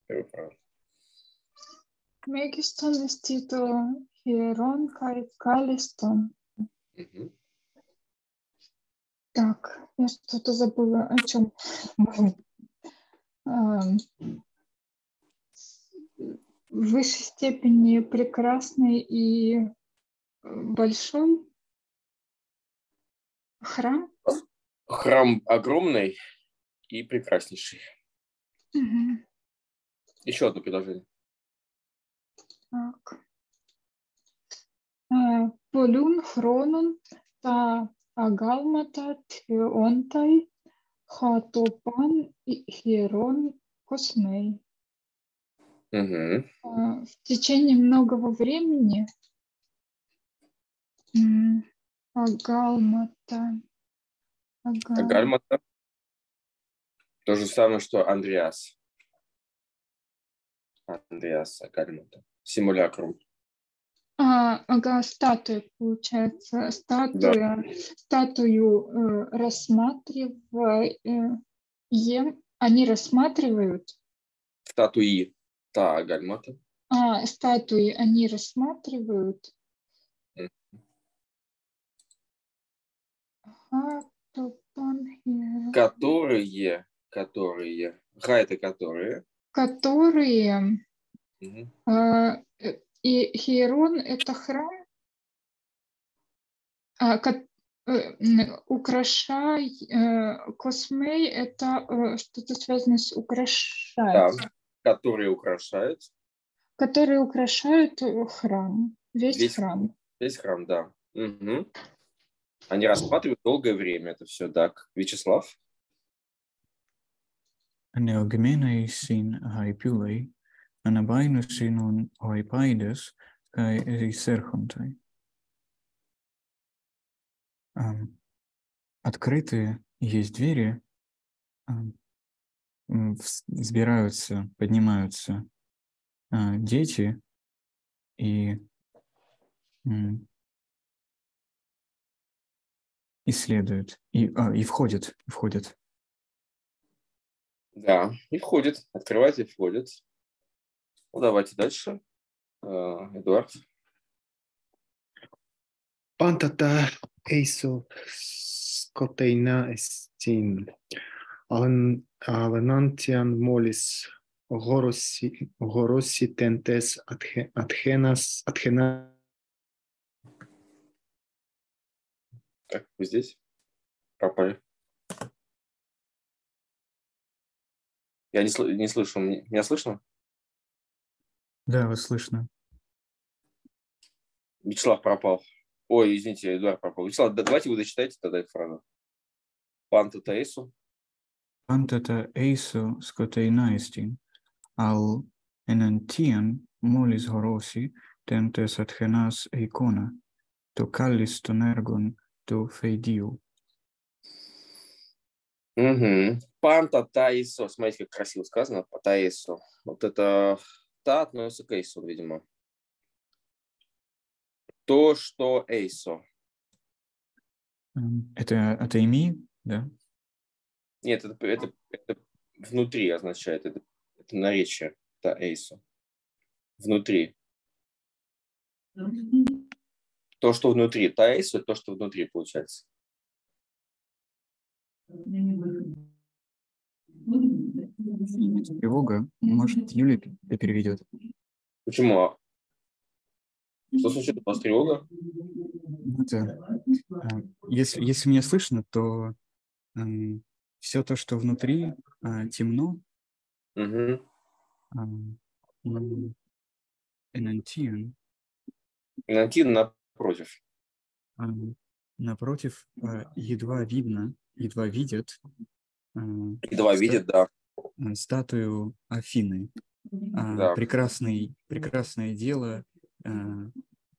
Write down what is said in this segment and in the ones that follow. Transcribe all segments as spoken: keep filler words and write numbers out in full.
Первая фраза. Мегистон эстито херон кай калистон. Угу. Так, я что-то забыла, о чем. В высшей степени прекрасный и большой храм. Храм огромный и прекраснейший. Угу. Еще одно предложение. Так. Полюн хронон та агалмата тхеонтай хатопан херон космей. Угу. В течение многого времени агалмата. Агал... Агалмата. То же самое, что Андреас. Андреас Агалмата. Симулякрум. А, ага, статуя, получается. Статуя. Да. Статую э, рассматриваем. Они рассматривают. Статуи. Та Агалмата. А, статуи они рассматривают. Mm. Которые, которые. Ха это которые. Которые. Mm-hmm. Э, и Хейрон это храм. А, ко, э, украшай, э, космей это э, что-то связанное с украшать. Да, которые украшают. Которые украшают храм, весь, весь храм. Весь храм, да. Угу. Они рассматривают долгое время это все, так. Вячеслав? Neogmenesin haipulei, anabainusinon hoipaides, kai рисерхонтай. Открытые есть двери, взбираются, поднимаются дети и исследуют, и, а, и входят, входят. Да, и входят, открывают и входят. Ну, давайте дальше. Эдуард. Пантата эйсо скотейна эстин. Аванантиан молис гороси тентес атхенас атхена. Так, вы здесь? Пропали. Я не, сл- не слышу. Меня слышно? Да, вас слышно. Вячеслав пропал. Ой, извините, Эдуард пропал. Вячеслав, да, давайте вы дочитайте тогда эту фразу. Пантата эйсу. Пантата эйсу скотейнаистин. Ал энантиан молис гороси тентес атхенас эйкона. То каллис тонергон то фейдиу. Угу. Панта таисо. Смотрите, как красиво сказано. Таисо. Вот это та относится к эйсу, видимо. То, что эйсо. Это, это ими, да? Нет, это, это, это внутри означает. Это, это наречие. Это эйсо. Внутри. То, что внутри. Та эйсо, то, что внутри получается. Тревога. Может, Юлия переведет. Почему? Что случилось? У вас тревога? Это, если, если меня слышно, то э, все то, что внутри, э, темно. Угу. Энантиан. Энантиан напротив. Э, напротив, э, едва видно, едва видят. Э, едва ста- видят, да. Статую Афины. Э, да. Прекрасный, прекрасное дело. Э,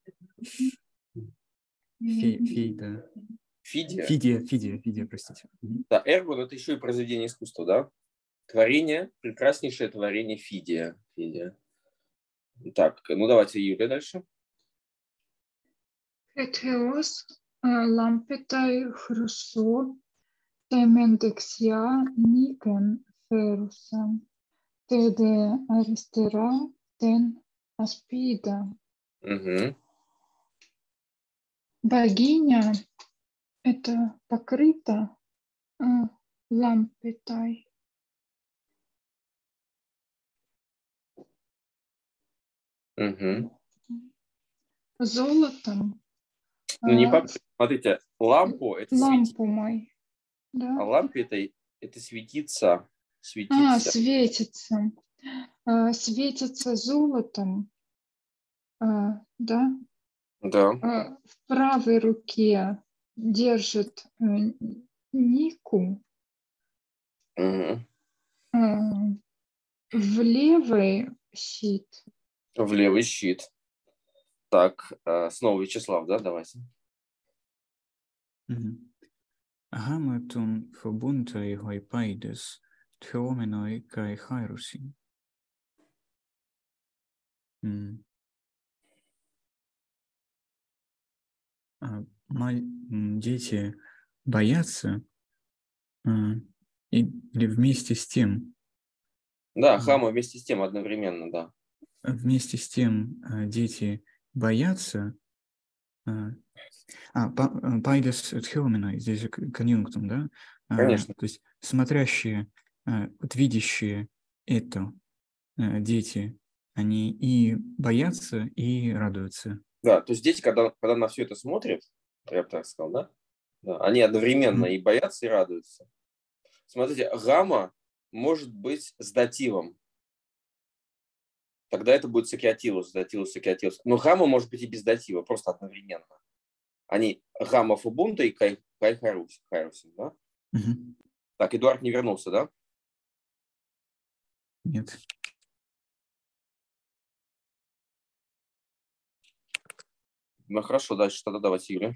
Фе, фейда. Фидия. Фидия, Фидия, Фидия, простите. Да, эргон — это еще и произведение искусства, да? Творение, прекраснейшее творение Фидия. Фидия. Так, ну давайте Юлия дальше. Этеос лампетай хрусо темендексия никен феруса теде аристера тен аспида. Угу. Богиня это покрыта э, лампетой. Угу. Золотом. Ну, не э, по... Смотрите, лампу это светить, лампу мой. а Да? лампе это, это светиться, А, светиться. светится. Э, светится золотом. Э, да? Да. Э, в правой руке держит э, Нику. Угу. Э, в левой щит. В левый щит. Так, э, снова Вячеслав, да, давайте. Mhm. Hamaton förbuntai hoipaides, theomenoi kai hairusin. М. А, ма- м, Дети боятся а, и- или вместе с тем, Да, Мгм. хама вместе с тем одновременно, да. вместе с тем а, дети боятся. А, а, па- а, пайдес theomenoi, здесь же к- конъюнктум, да? А, Конечно. То есть смотрящие, а, вот видящие это а, дети, они и боятся, и радуются. Да, то есть дети, когда, когда на все это смотрят, я бы так сказал, да, да, они одновременно Мгм. и боятся, и радуются. Смотрите, гамма может быть с дативом. Тогда это будет сакиатилус, датилус, сакиатилус. Но гамма может быть и без датива, просто одновременно. Они гамма фубунта и кай, кай харус, харусин, да? Мгм. Так, Эдуард не вернулся, да? Нет. Ну хорошо, дальше тогда давайте, Юля.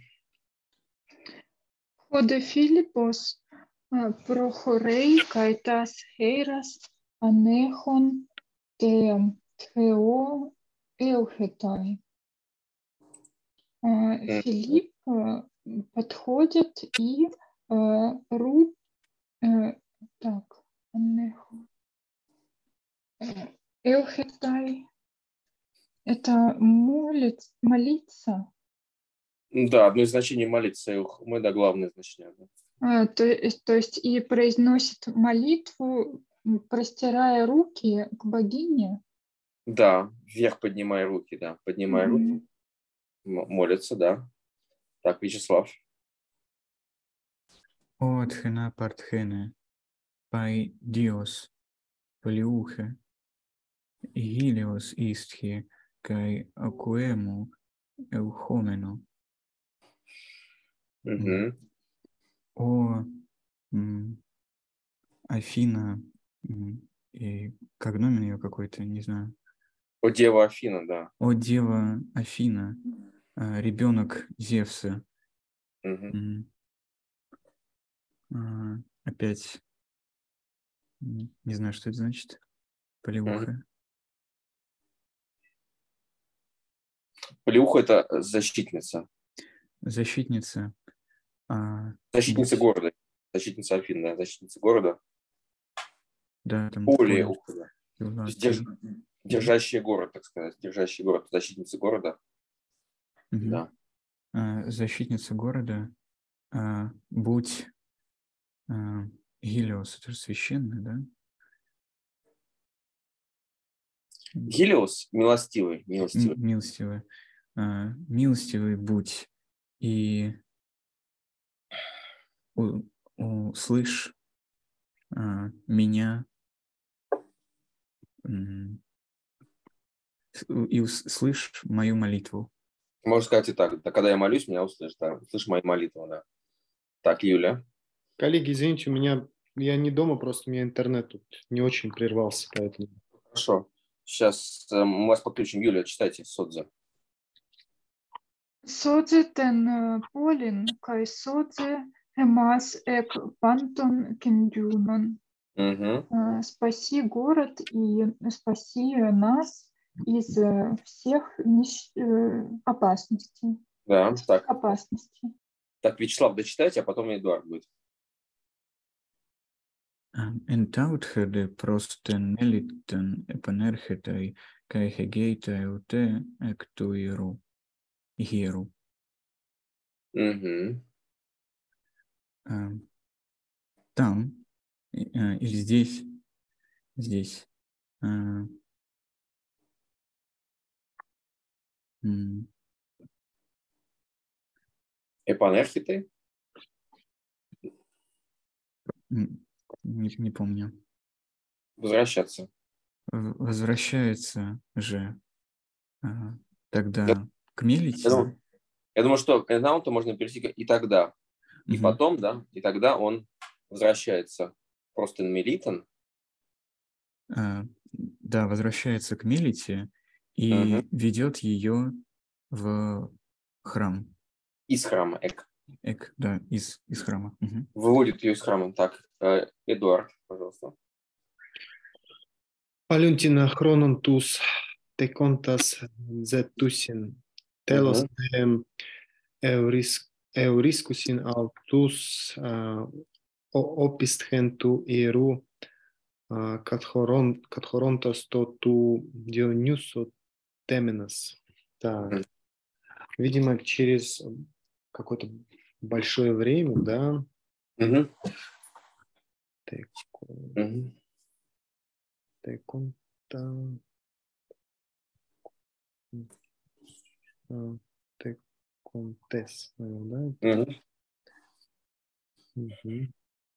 Ходе Филиппос э, прохорей кайтас хейрас анехон те тео эухетай. Э, М, Филипп э, подходит и э, ру э, так анехо э, эухетай это молит, молиться. Да, одно из значений молиться, мы, да, главное значение. Да. А, то, есть- то есть и произносит молитву, м, простирая руки к богине. Да, вверх поднимай руки, да, поднимай руки, Мгм. м- молятся, да. Так, Вячеслав. О тхена партхене, пай диос, полиухе, гилиос истхи, кай акуэму эухомену. М. Мгм. О м, Афина, м, и когномен ее какой-то, не знаю. О, Дева Афина, да. О дева Афина, а, ребенок Зевса. Мгм. М. А, Опять м, не знаю, что это значит. Мгм. Полиуха. Полиуха – это защитница. Защитница. А, Защитница будь, города. Защитница Афин, да, защитница города. да, там Поле поле. уха, да. То Юла, есть держ- Мгм. держащий город, так сказать. Держащий город, защитница города. Мгм. Да. А, защитница города. А, будь а, Гелиос, это же священное, да? М, Гелиос – милостивый, м- милостивый. Милостивый. А, милостивый будь и у- услышь а, меня м, с- и ус- слышь мою молитву. Можно сказать и так. Да, когда я молюсь, меня услышишь. Да. Слышь мои молитвы, да. Так, Юля. Коллеги, извините, у меня я не дома, просто у меня интернет тут не очень прервался, поэтому. Хорошо. Сейчас э, мы вас подключим. Юля, читайте Содзе. Содзе тен э, полин, кай содзе эмас эк пантон кендюнон. Угу. Э, Спаси город и спаси нас из э, всех нищ- э, опасностей. Да, От всех так. опасностей. Так, Вячеслав, дочитайте, а потом Эдуард будет. Entautхеде простен нелиттен эпанерхетай кайхегейтай уте эктуиру хиру. Угу. Там или здесь, здесь. Эпанерхиты? Не, не помню. Возвращаться. Возвращается же тогда я, к мелити. Я думаю, я думаю, что наунта можно перейти и тогда. И угу. потом, да, и тогда он возвращается просто на мелитон. А, да, возвращается к мелити и угу. ведет ее в храм. Из храма, эк. Эк, да, из, из храма. Угу. Выводит ее из храма. Так, Эдуард, пожалуйста. Παλιούντινα χρόνων τους τεκόντας ζετούσιν, τέλος ευρίσκουσιν αυτούς όπισθεν του ιερού κατχωρώντας το του Διονύσου Теменос. Да. Mm. Видимо, через какое-то большое время, да. Mm-hmm. Так. Mm-hmm. Теконта. Теконтес, наверное, да? Mm-hmm. Угу.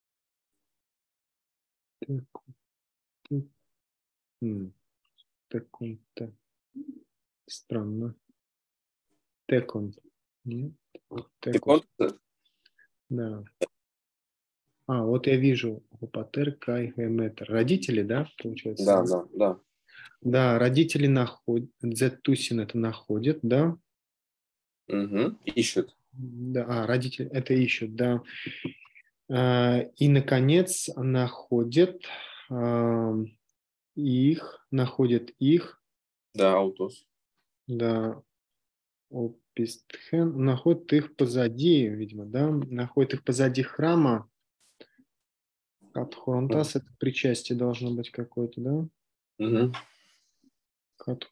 Теконта. Теконта. Странно. Текон. Нет? Текон. Да. А, вот я вижу. Гупатер, Кай, Геметр. Родители, да, получается? Да, да, да. Да, родители находят. Зетусин это находят, да? Угу. Ищут. Да, а, родители это ищут, да. А, и, наконец, находят а, их, находят их. Да, аутос. Да. Опистхен. Находят их позади, видимо, да? Находят их позади храма. Катхорунтас, это причастие должно быть какое-то, да? Угу. Кат...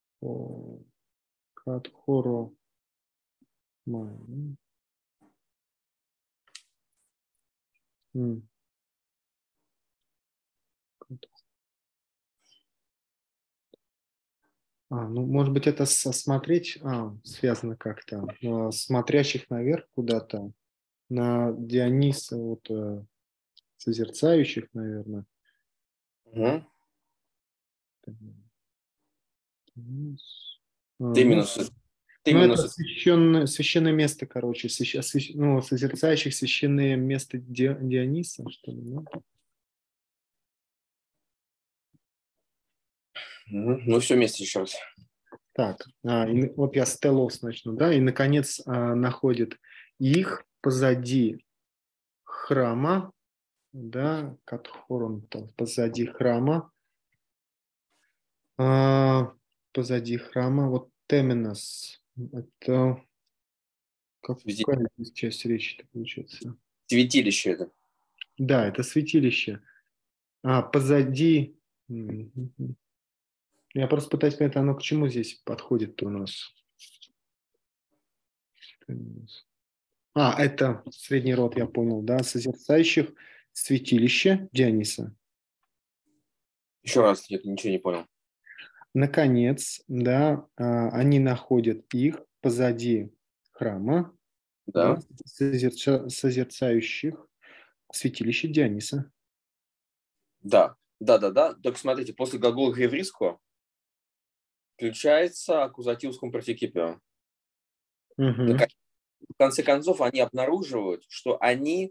Катхоро. М. А, ну, может быть, это смотреть, а, связано как-то, а, смотрящих наверх куда-то, на Диониса, вот, созерцающих, наверное. Угу. А, Ты ну, минус. Ты ну минус. это священное, священное место, короче, свящ, свящ, ну, созерцающих священное место Ди, Диониса, что ли, ну? Угу. Ну, все вместе еще раз. Так, а, и, вот я с телос начну, да, и, наконец, а, находит их позади храма, да, Катхорон, позади храма, а, позади храма, вот Теменос, это какая здесь часть речи-то получается? Святилище это. Да, это святилище. А, позади... Я просто пытаюсь понять, оно к чему здесь подходит-то у нас? А, это средний род, я понял, да, созерцающих святилище Диониса. Еще раз, я ничего не понял. Наконец, да, они находят их позади храма, да. Да, созерца, созерцающих святилище Диониса. Да, да, да, да. Только смотрите, после глагола гревриско включается аккузативском партикипио. Угу. В конце концов, они обнаруживают, что они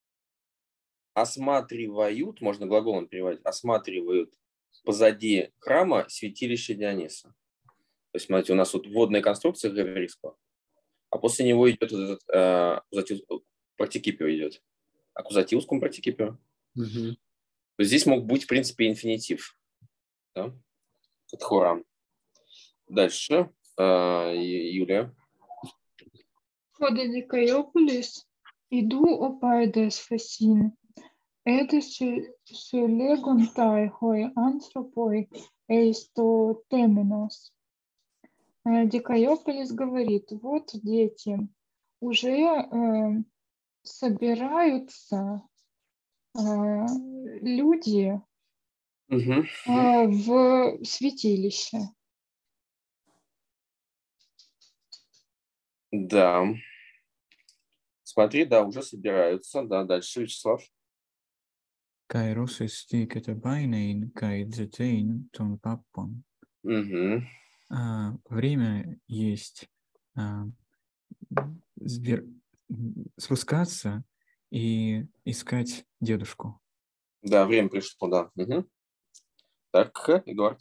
осматривают, можно глаголом переводить, осматривают позади храма святилище Диониса. То есть, смотрите, у нас вот вводная конструкция гревриско, а после него идет вот этот э, партикипио идет. Аккузативском партикипио. Угу. Здесь мог быть, в принципе, инфинитив. Да? Это хорам. Дальше. Э, Юлия. Ходили Каиополис, иду опайдес фасин. это сюлегонтай хой антропой эйсто теменос. Дикаёполис говорит, вот дети уже э, собираются э, люди Угу. э, в святилище. Да. Смотри, да, уже собираются. Да, дальше, Вячеслав. Kairos esti katabainain kai дзетейн тон паппон. Угу. А, время есть а, сбер- спускаться и искать дедушку. Да, время пришло, да. Угу. Так, Эдуард.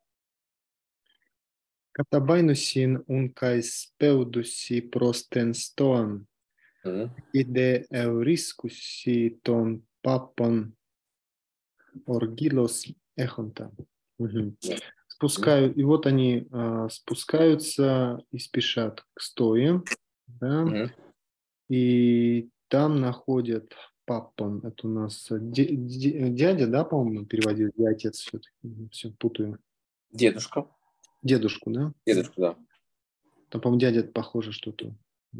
Καταβάινουσιν ουν καί σπέουδουσι προς τεν στόαν, Угу. ide euriskusi ton папон оргилос эхонта. Мгм. Спускают, и вот они а, спускаются и спешат к стое, да, Угу. и там находят папон, это у нас де- де- дядя, да, по-моему, переводил, или отец все-таки, все путаю. Дедушка. Дедушку, да? Дедушка, да. Там, по-моему, дядя похоже что-то.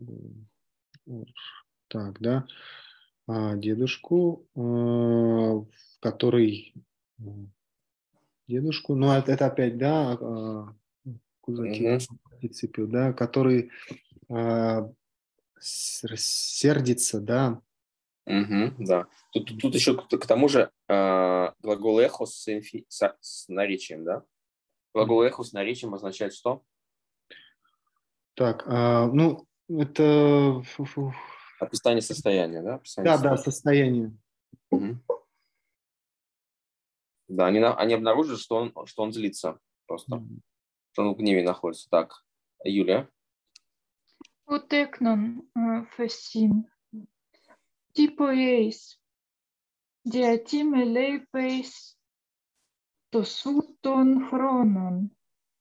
Так, да. А дедушку, э, который... Дедушку, ну, это, это опять, да, а, кузатив, Угу. партиципио, да, который а, с- сердится, да. Угу, да. Тут, тут, тут еще к, к тому же э, глагол эхо с, инфи- со- с наречием, да? Глагол эхо с наречием означает что? Так, а, ну, это... фу- фу. Описание состояния, да? Описание Да, да, состояния. состояние. Мгм. Да, они, на- они обнаружили, что он, что он злится просто, что он в гневе находится. Так, Юлия. Утекнон фасин. Типо эйс. Диатиме лейпейс. Тосутон хронон.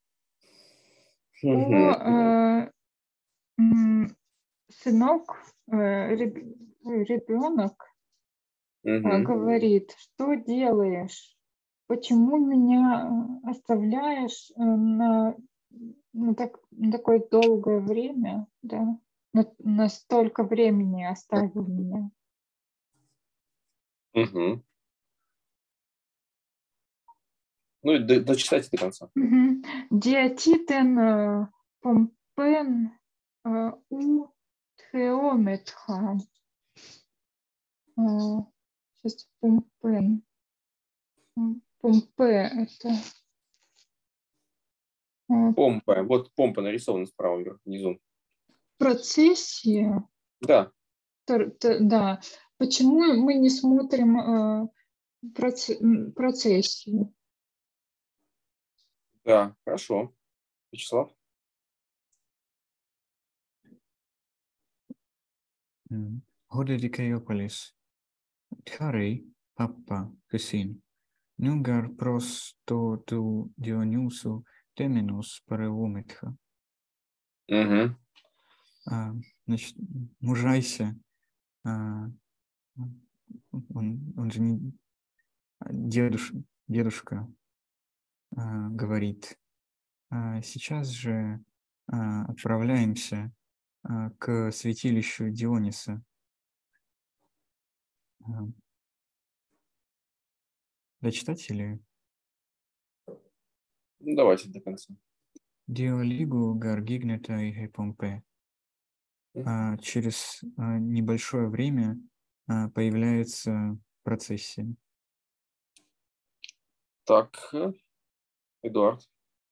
О, Мгм. э, м, сынок, э, реб- ребенок э, Мгм. говорит, что делаешь? Почему меня э, оставляешь э, на, на так, на такое долгое время, да? На, на столько времени оставил меня. Мгм. Ну, и до- дочитайте до конца. Мгм. Диатитен э, помпен э, у теометха. Э, Сейчас помпен. М, Помпе это э, Помпа. Вот помпа нарисована справа вверху, внизу. процессия. Да. Тор- т- Да. Почему мы не смотрим э, проце- м, процессию? Да, хорошо. Вячеслав. Hodε Δικαιόπολης. Χάρη, πάπα, κεσίν. Νούγκαρ προς το του Διονύσου теменос пареуметха. Угу. А, значит, мужайся. А, он, он же не дедуш, дедушка а, говорит. А сейчас же а, отправляемся а, к святилищу Диониса. А, дочитать или? Ну, давайте до конца. Диолигу гаргигнета и гепомпе. А через а, небольшое время а, появляется процессия. Так, Эдуард.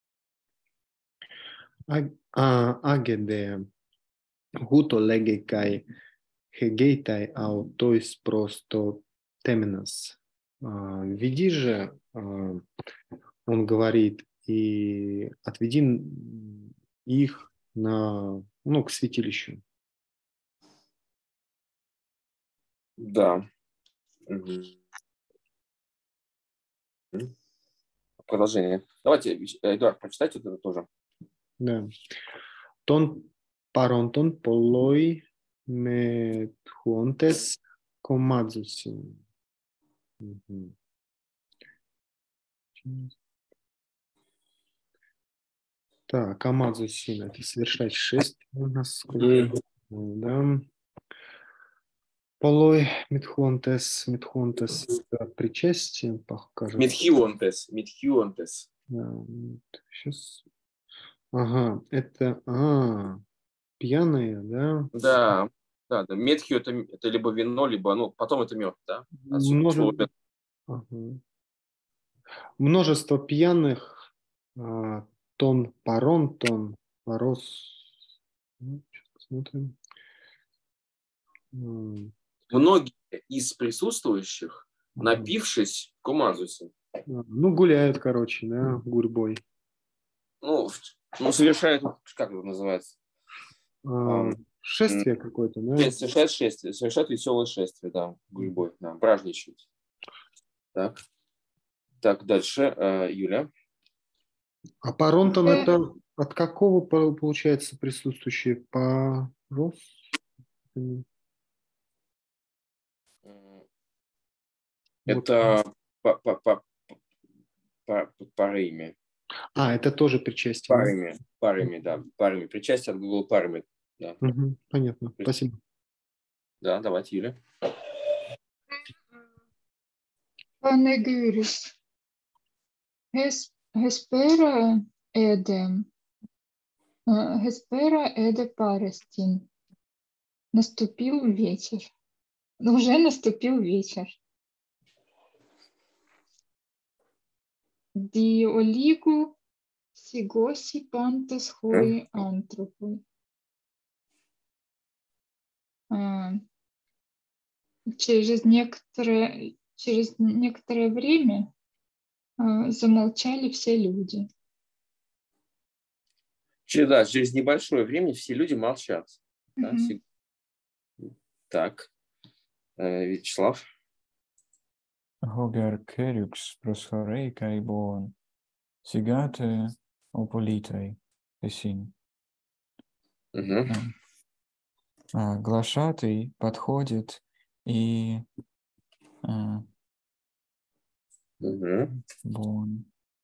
А- а- Агеде гуто леге кай хегейтай ау, то есть просто теменас. А, Веди же, а, он говорит, и отведи м, их на, ну, к святилищу. Да. Угу. Продолжение. Давайте, Эдуард, прочитайте вот это тоже. Да. Тон паронтон полой ме хуонтес комадзусин. Мгм. Так, Амазу Син, это совершать шествие у нас. Мгм. Да. Полой Митхонтес, Митхонтес, это причастие, покажется. Митхионтес. Митхионтес. Сейчас. Ага, это а, пьяные, да? Да, да, да. Метхио это, это либо вино, либо, ну, потом это мед, да? Отсюда слово Множе- мед. ага. Множество пьяных, а, тон парон, тон порос. Ну, сейчас посмотрим. М, Многие из присутствующих, ага. напившись, кумазуси, А, Ну, гуляют, короче, да, гурьбой. ну, в- ну, совершают, как это называется? А, Ам, м, Шествие какое-то, да? шествие, совершают шествие, совершают веселое шествие, да, гурьбой, да, бражничают. Так, так, дальше, э, Юля. А паронтон Э, это от какого по- получается присутствующие? Порос? М, Вот. Это по, по, по, по, по Риме. А, это тоже причастие, да? Парами, парами, да, парами. Причастие от глагола парами. Да, Мгм, понятно, спасибо. да, давайте, Юля. Панегyrис. Hес- Hespera эде. э, Hespera эде парестин. Наступил вечер. Ну, Уже наступил вечер. Диолигу сигоси пантес хои антропой. А, Через некоторое, через некоторое время а, замолчали все люди. Через, да, через небольшое время все люди молчат. Да, Мгм. сиг- так, э, Вячеслав. Hogar Kerux prosphorei kai bon. Sigate ополитой эсин. Мгм. А, глашатый подходит и а, Мгм. бон.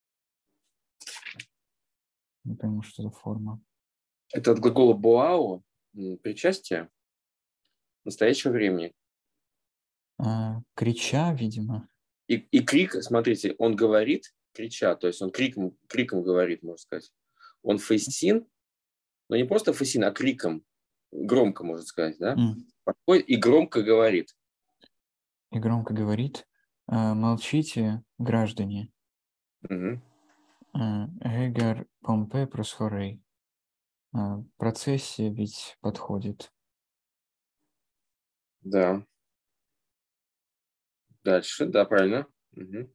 Не пойму, что за форма. Это от глагола боао, м, причастие настоящего времени. А, крича, видимо. И, и крик, смотрите, он говорит, крича, то есть он криком, криком говорит, можно сказать. Он фейсин, но не просто фейсин, а криком, громко, можно сказать, да? М. Подходит и громко говорит. И громко говорит: «А, молчите, граждане. Мгм. А, Эгар Помпе Просхорей». А, процессия ведь подходит. Да. Дальше, да, правильно. Мгм.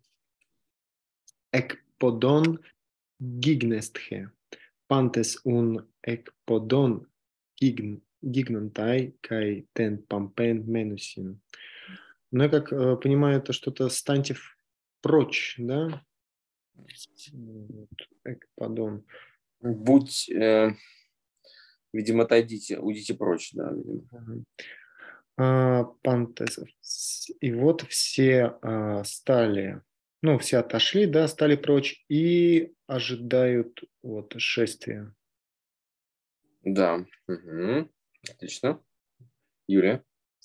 Εκποδών γίγνεσθαι. Πάντες ουν εκποδών γίγνονтай кай тен пампен менусин. Ну, я как э, понимаю, это что-то станьте в- прочь, да? Вот, Экподон. Будь, э, видимо, отойдите, уйдите прочь, да, видимо. Ага. А, Пантес. С- И вот все а, стали, ну, все отошли, да, стали прочь и ожидают вот шествия. Да. Мгм. Отлично. Юлия.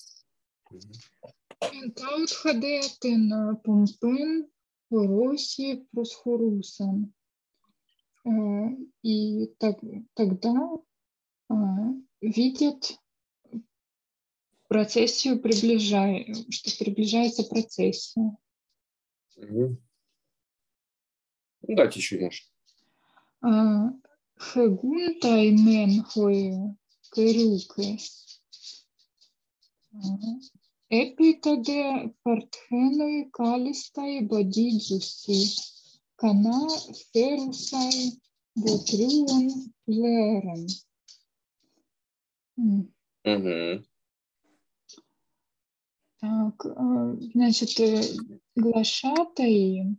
Таут хадеатен помпен хороси просхорусом. Э, И так, тогда а, видят процессию, приближая, что приближается процессия. Мгм. Ну, дайте еще, Яш. А, Хегунтай мен хой керюке. Епитоде партхеной калистай бодиджуси. Кана ферусай ботрюон лерен. М, Мгм. Так, э, значит, э, глашатай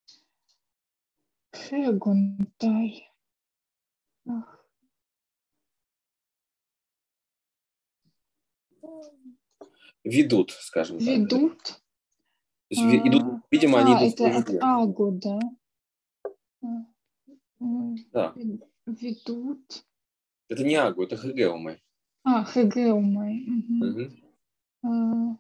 хегунтай. Ах, Ведут, скажем так. Да. ведут есть ви- идут, видимо, они А, идут это от впереди. агу, да? А, м, Да. Ведут. Это не агу, это хэгеумы. А, хэгеумай. Мгм. Мгм.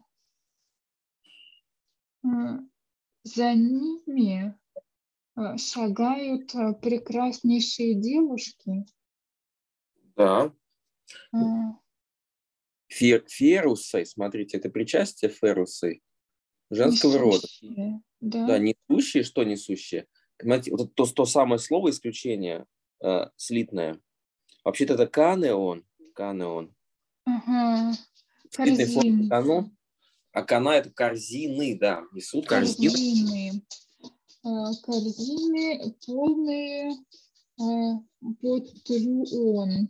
А, а, За ними а, шагают а, прекраснейшие девушки. Да. А, Фе- Ферусы, смотрите, это причастие ферусы женского рода. Несущие, Да, да? несущие, что несущие? Понимаете, вот это то, то самое слово исключение, э, слитное. Вообще-то это канеон, канеон. Ага. Слитной формы Корзин, кано, а кана это корзины, да, несут корзины. корзины. А, Корзины полные а, ботрион.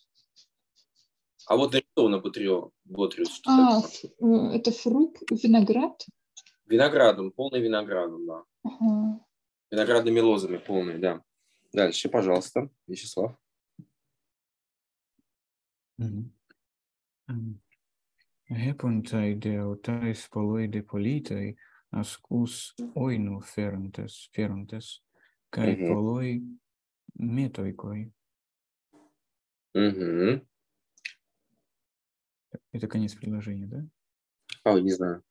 А вот нарисовано бутрио, ботриус, что А, такое? ф- э, это фрукт, виноград? Виноградом, полный виноградом, да. Ага. Виноградными лозами полный, да. Дальше, пожалуйста, Вячеслав. Мгм. Ам, Heppontai deotais poloide politai ascus oinu ferentes, ferentes, kai Угу. poloi метойкой. Угу. Это конец предложения, да? А, не знаю.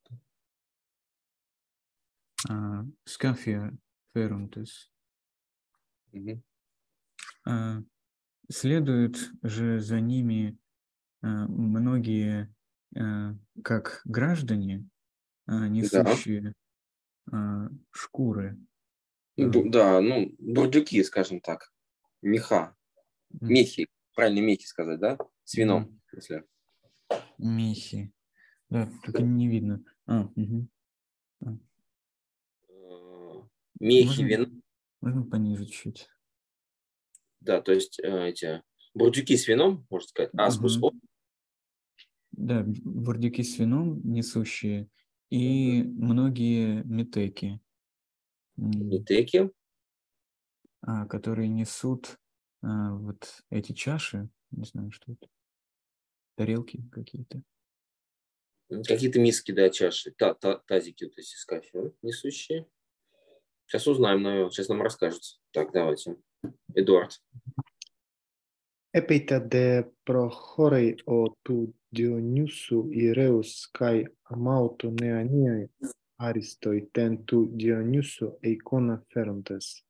А, Скафия ферунтес. Угу. А, Следуют же за ними а, многие, а, как граждане, а, несущие а, шкуры. Бу- Да, ну, бурдюки, скажем так. Меха. М, Мехи. Правильно мехи сказать, да? С м, вином. в смысле. Мехи. Да, только не видно. А, мгм. А, Э, Мехи, Можно, вино. можно пониже чуть. Да, то есть э, эти бурдюки с вином, можно сказать. Аскус. Мгм. Да, бурдюки с вином несущие и многие метеки, м, Нитеки. а, которые несут а, вот эти чаши, не знаю, что это, тарелки какие-то. Какие-то миски, да, чаши. Та, та, тазики вот эти с кофе несущие. Сейчас узнаем, наверное. Сейчас нам расскажут. Так, давайте. Эдуард. Έπειτα δε προχώρη ο του Διονύσου Ηρέους καί αμάωτο νεανία άριστοι τεν του Διονύσу εικόνα φέροντες.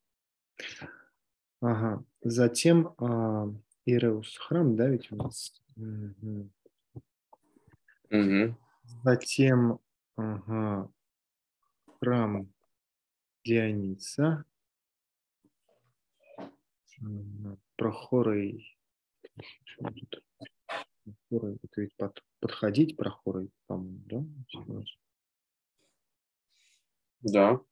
Ага. Затем а, Иреус храм, да, ведь у нас? Мгм. Угу. Затем ага, храм Диониса. Мгм. Прохорой. Что тут? Прохорой, это ведь под- подходить прохорой, по-моему, да? Да.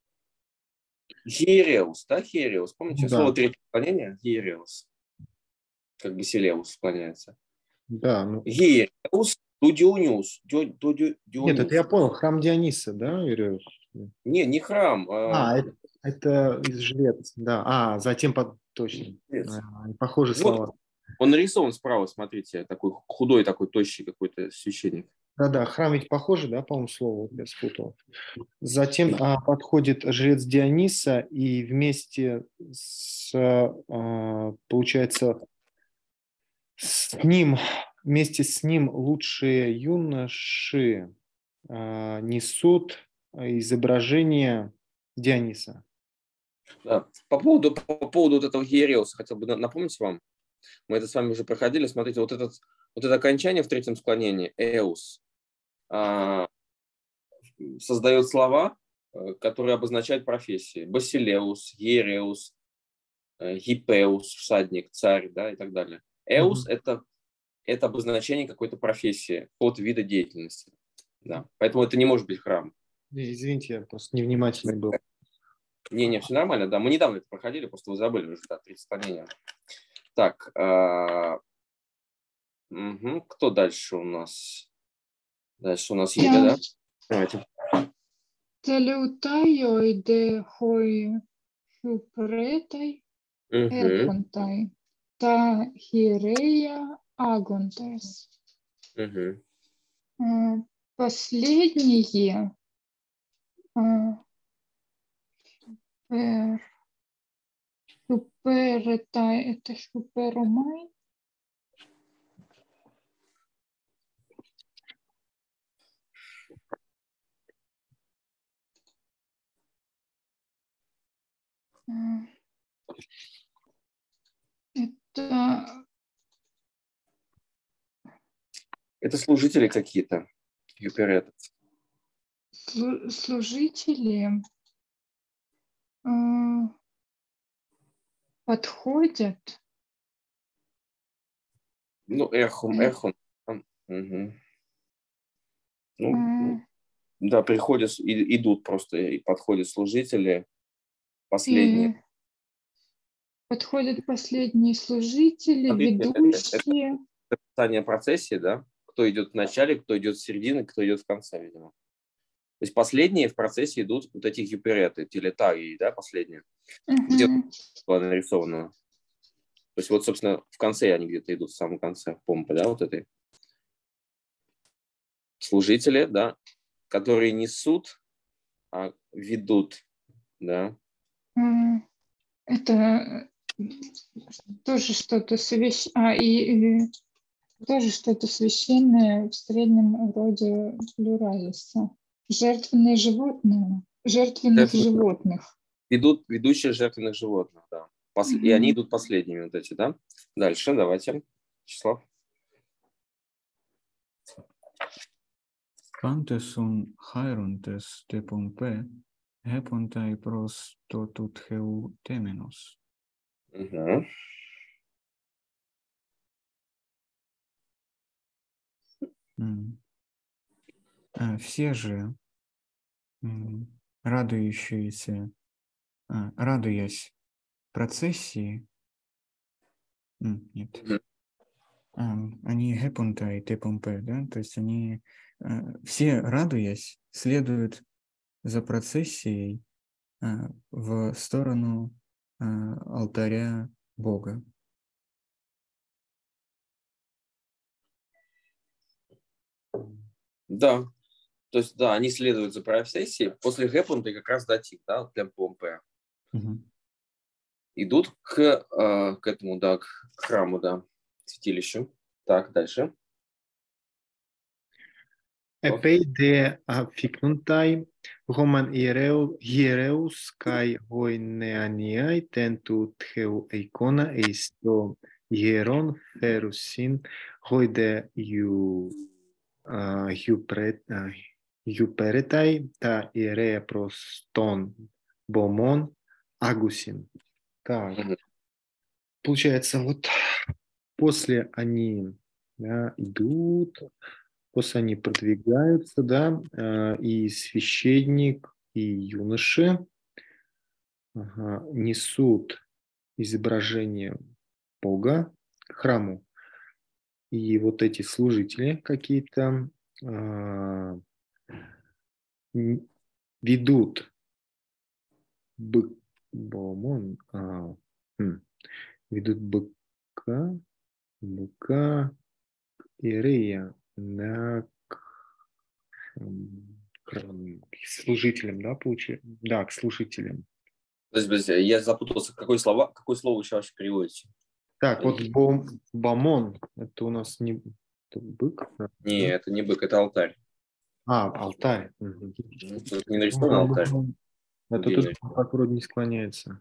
Хиереус, да, Хиереус. Помните, Да. слово третье склонение? Хиереус. Как бы Селеус склоняется. Да, ну, Хиереус, Тудиуниус. Дю- Тудю- нет, это я Дионис. понял, храм Диониса, да, Иреус? Не, не храм, а А, это, это из жрец, да. А, затем, под... точно. жрец. А, похожие Вот слова. он нарисован справа, смотрите, такой худой, такой тощий какой-то священник. Да-да, храм ведь похоже, да, по-моему, слово, вот я спутал. Затем а, подходит жрец Диониса, и вместе с, а, получается, с ним, вместе с ним лучшие юноши а, несут изображение Диониса. Да. По поводу, по поводу вот этого Хиереуса хотел бы на- напомнить вам. Мы это с вами уже проходили. Смотрите, вот, этот, вот это окончание в третьем склонении, эус, а, создает слова, э, которые обозначают профессии. Басилеус, Хиереус, э, Гипеус, всадник, царь, да, и так далее. Эус Мгм. это, это обозначение какой-то профессии, от вида деятельности. Да. Поэтому это не может быть храм. Извините, я просто невнимательный был. Не-не, все нормально, да. Мы недавно это проходили, просто вы забыли уже, да, третье склонение. Так, а, мгм, кто дальше у нас? Дальше у нас Еля, да? Давайте. Телеутайой де хой хюпретай Мгм, эрхонтай. Та хирея агонтес. мгм. Э, Последние А, супер. Супер это, это суперомай. А, Это Это служители какие-то. Юперет. слу- служители а, подходят. Ну, эхом, Э, эхом. Угу. Ну, а, да, приходят, и- идут просто, и подходят служители, последние. И подходят последние служители, Смотрите, это, это ведущие. описание процессии, да? Кто идет в начале, кто идет в середине, кто идет в конце, видимо. То есть последние в процессе идут вот эти гипереты, телетарии, да, последние. Где Мгм. было нарисовано. То есть вот, собственно, в конце они где-то идут, в самом конце помпы, да, вот этой. Служители, да, которые несут, а ведут, да. М, Это тоже что-то свящ... а, и, и тоже что-то священное в среднем роде плюралиса. Жертвенные животные, жертвенных Жертвы- животных. Ведут ведущие жертвенных животных, да. Пос- И они Мгм. идут последними, вот эти, да. Дальше, давайте, Вячеслав. Pantes un hairontes te pompe, hepontai pros totut heu temenos. Угу. М. А, Все же м, радующиеся, а, радуясь процессии, м, нет, Мгм. ам, они хепунтай тепумпе, да, то есть они а, все, радуясь, следуют за процессией а, в сторону а, алтаря Бога. Да, то есть, да, они следуют за процессией. После Гэппунта как раз дотик, да, для помпы. Мгм. Идут к, э, к этому, да, к храму, да, святилищу. Так, дальше. Epei de afficnuntai, Roman hiereu, hiereus kai hoineaniai tentu theu eikona eisto hieron ferusin hoide iu uh, hiupret, uh, hiuperetai ta ierea простон бомон агусин. Так, Мгм. получается, вот после они, да, идут, после они продвигаются, да, э, и священник, и юноши ага, несут изображение Бога к храму. И вот эти служители какие-то а, н- ведут бык, бомон, а, м, ведут быка, быка Иерея на к, м, храм- к служителям, да, получается? Да, к служителям. Подожди, подожди, я запутался. Какое слово, какое слово еще вообще переводите? Так, вот И- бом, бомон, это у нас не это бык, да? Не, это не бык, это алтарь. А, алтарь. Мгм. Ну, тут не Ну, нарисован там алтарь. бы- это Где тут нарисован? так вроде не склоняется.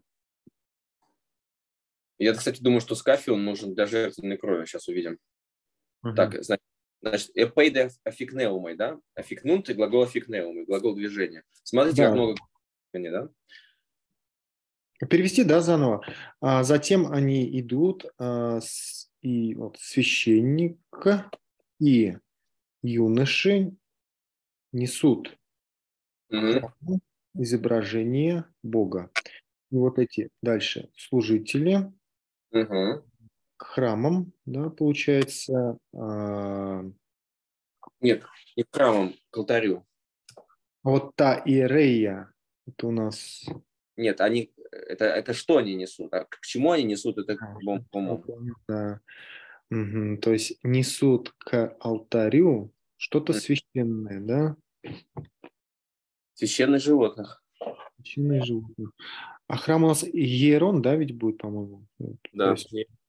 Я, кстати, думаю, что скафи он нужен для жертвенной крови. Сейчас увидим. Мгм. Так, значит, значит эпейде аффикнеумой, да? Аффикнунт и глагол аффикнеумой, глагол движения. Смотрите, как Да, много движения, да? перевести, да, заново. А затем они идут, а, с- и вот священник и юноши несут к Мгм. храму изображение Бога. И вот эти дальше служители Мгм. к храмам, да, получается, а, Нет, не к храмам, к алтарю. вот та иерея, это у нас... Нет, они, это, это что они несут? А к чему они несут это А, бом- я бомон? понял, да. Мгм. То есть несут к алтарю что-то М. священное, да? Священных животных. Священные животные. А храм у нас Иерон, да, ведь будет, по-моему? Да. То есть,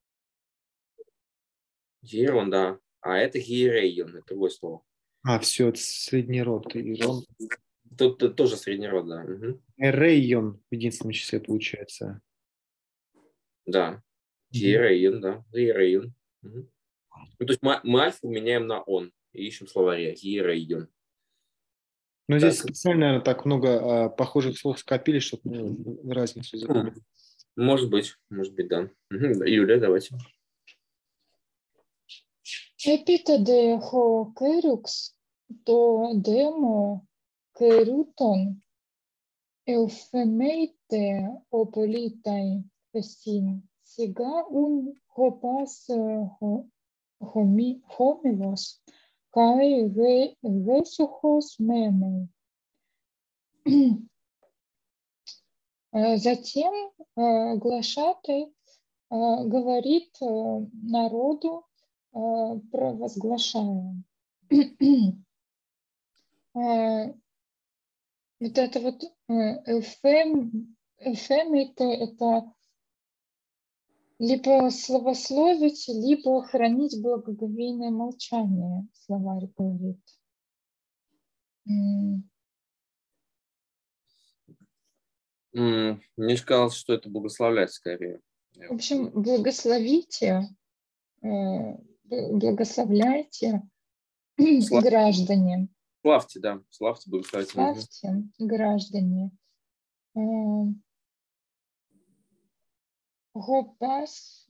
Гиерон, да. А это гиерейон, это другое слово. а, все, это средний род. Иерон. Тут, тут тоже средний род, да. Угу. Эрейон в единственном числе получается. Да. Гиерейон, да. Гиерейон. Угу. Ну, то есть мы, мы альфу меняем на он и ищем словаре. Гиерейон. Но Так. здесь специально, наверное, так много а, похожих слов скопили, чтобы ну, разницу запомнить. Может быть, может быть, да. Угу. Юля, давайте. Επίτεδε έχω κέρουξ το δέμο κερούτον εουφεμέιτε ο πολίтай φεσίν σιγά ουν χοπάς χόμιλος καί γέσухος μένε. Затем глашатай говорит народу, провозглашая. Вот это вот эфем, эфем это, это либо словословить, либо хранить благоговейное молчание, словарь говорит. Mm, мне сказал, что это благословлять скорее. В общем, благословите, благословляйте Слав... граждане. Славьте, да, славьте, благословите. Славьте, граждане. Гопас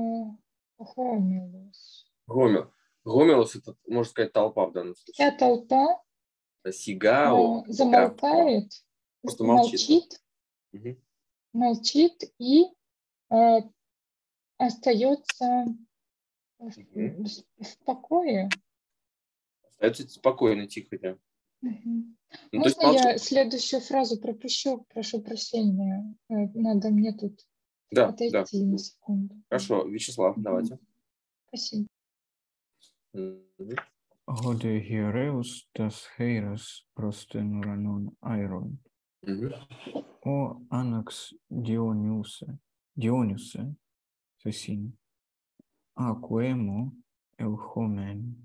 гомелос. Гомел. Гомелос — это, можно сказать, толпа в данном случае. Вся толпа Сигао. замолкает, Просто молчит. молчит, угу. молчит и э, остается в, угу. в покое. Остается спокойно, тихо, да. Угу. Ну, Можно я следующую фразу пропущу? Прошу прощения. Надо мне тут да, отойти да. на секунду. Хорошо, Вячеслав, угу. давайте. Спасибо. Годе Hiereus das Heeres prosten uranon Iron. О Анакс Диониусе, Диониусе, Фесин, Акуэмо Элхомен.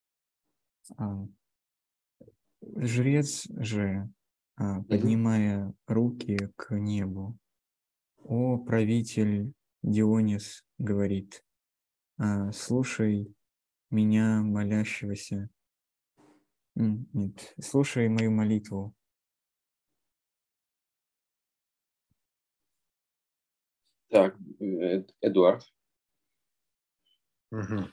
Жрец же, поднимая руки к небу, о правитель Дионис говорит, слушай меня, молящегося, нет, слушай мою молитву. Так, Эдуард. Угу.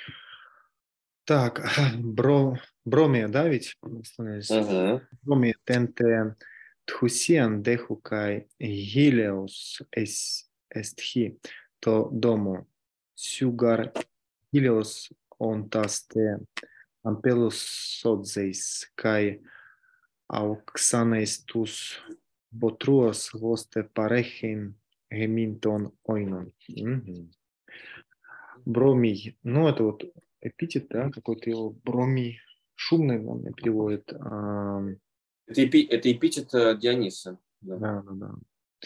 Так, бро, бромия, да, ведь? Угу. Бромия, тенте тхусиан дехукай гилеус эстхи, то дому сюгар гилеус он тасте ампелус содзейс кай ауксанейс тус ботруос восте парехин геминтон ойнон. Бромий, ну это вот эпитет, да, какой-то его бромий, шумный, наверное, переводит. Это, эпи, это эпитет Диониса. Да, да, да.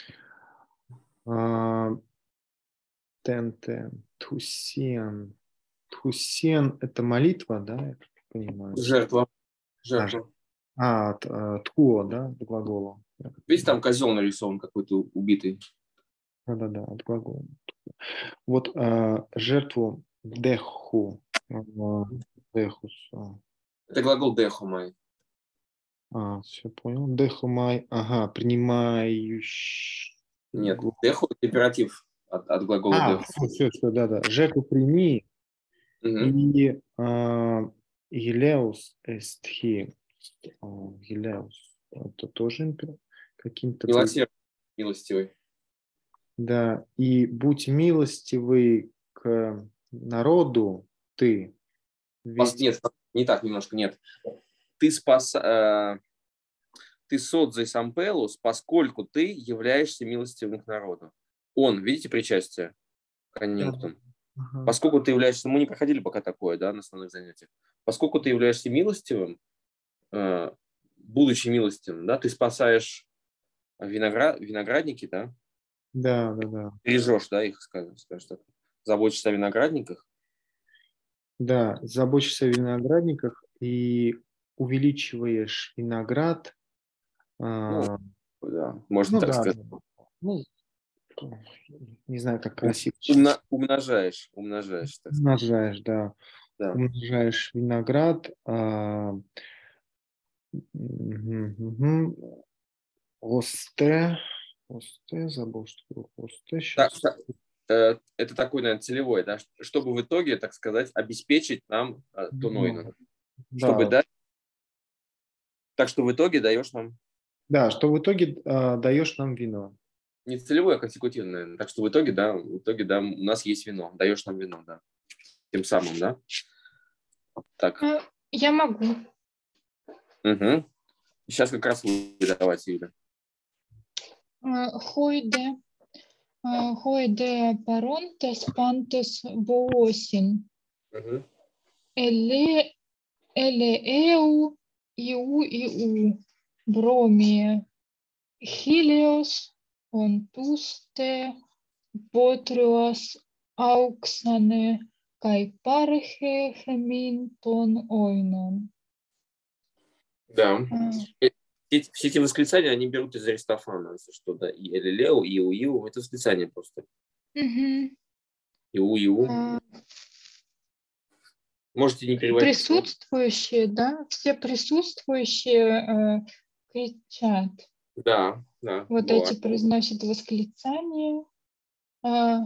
да. Тенте, Тусен. Тусен – это молитва, да, я понимаю? Жертва. Жертва. А, а ткуо, да, от глагола. Видите, там козел нарисован какой-то убитый. Да-да-да, от глагола. Вот а, жертву деху. Дехус. Это глагол дехумай. А, все понял. Дехумай, ага, принимающий. Нет, деху – императив от, от глагола а, деху. все, все, все, да-да. Жертву прими. Угу. И а, Гилеус эстхи. Гилеус. Это тоже каким-то... Милосердный, милостивый. Да, и будь милостивый к народу, ты. Ведь... Нет, не так немножко, нет. Ты спас... Э, ты содзей сампелус, поскольку ты являешься милостивым к народу. Он, видите, причастие? Конъюнктум. Ага. Поскольку ты являешься... Мы не проходили пока такое, да, на основных занятиях. Поскольку ты являешься милостивым, э, будучи милостивым, да, ты спасаешь виноград, виноградники, да? Да, да, да. Бережешь, да, их, скажем, скажем так. Заботишься о виноградниках. Да, заботишься о виноградниках и увеличиваешь виноград. Ну, а, да, можно ну так да, сказать. да. Ну, не знаю, как У- красиво. умно- умножаешь, умножаешь, так сказать. Умножаешь, да. Да. Умножаешь виноград. а, мгм, мгм. Росте. Росте, забыл, что такое росте Так, сейчас. так, э, это такой, наверное, целевой, да, ш- чтобы в итоге, так сказать, обеспечить нам э, тонойну. Чтобы Да, дать, так что в итоге даешь нам да, что в итоге а, даешь нам вино. не целевой, а консекутивный, наверное. Так что в итоге, да, в итоге, да, у нас есть вино, даешь нам вино, да. Тем самым, да. Так. А, Я могу. Угу. Сейчас как раз вы давайте, Юля. А, Хойде. а, Хойде паронтес пантес боосин. Угу. Эле эле эу иу иу. Бромие. Хилиос онтусте потриос ауксане кай пархе хемин тон ойнон. Да. А, Э, Все, все эти восклицания, они берут из Аристофана, если что, да. И Элилео, и Иу, это восклицание просто. мгм. Иу, Иу. А, Можете не переводить. Присутствующие, да, все присутствующие э, кричат. Да, да, Вот эти бывает. произносят восклицания. А,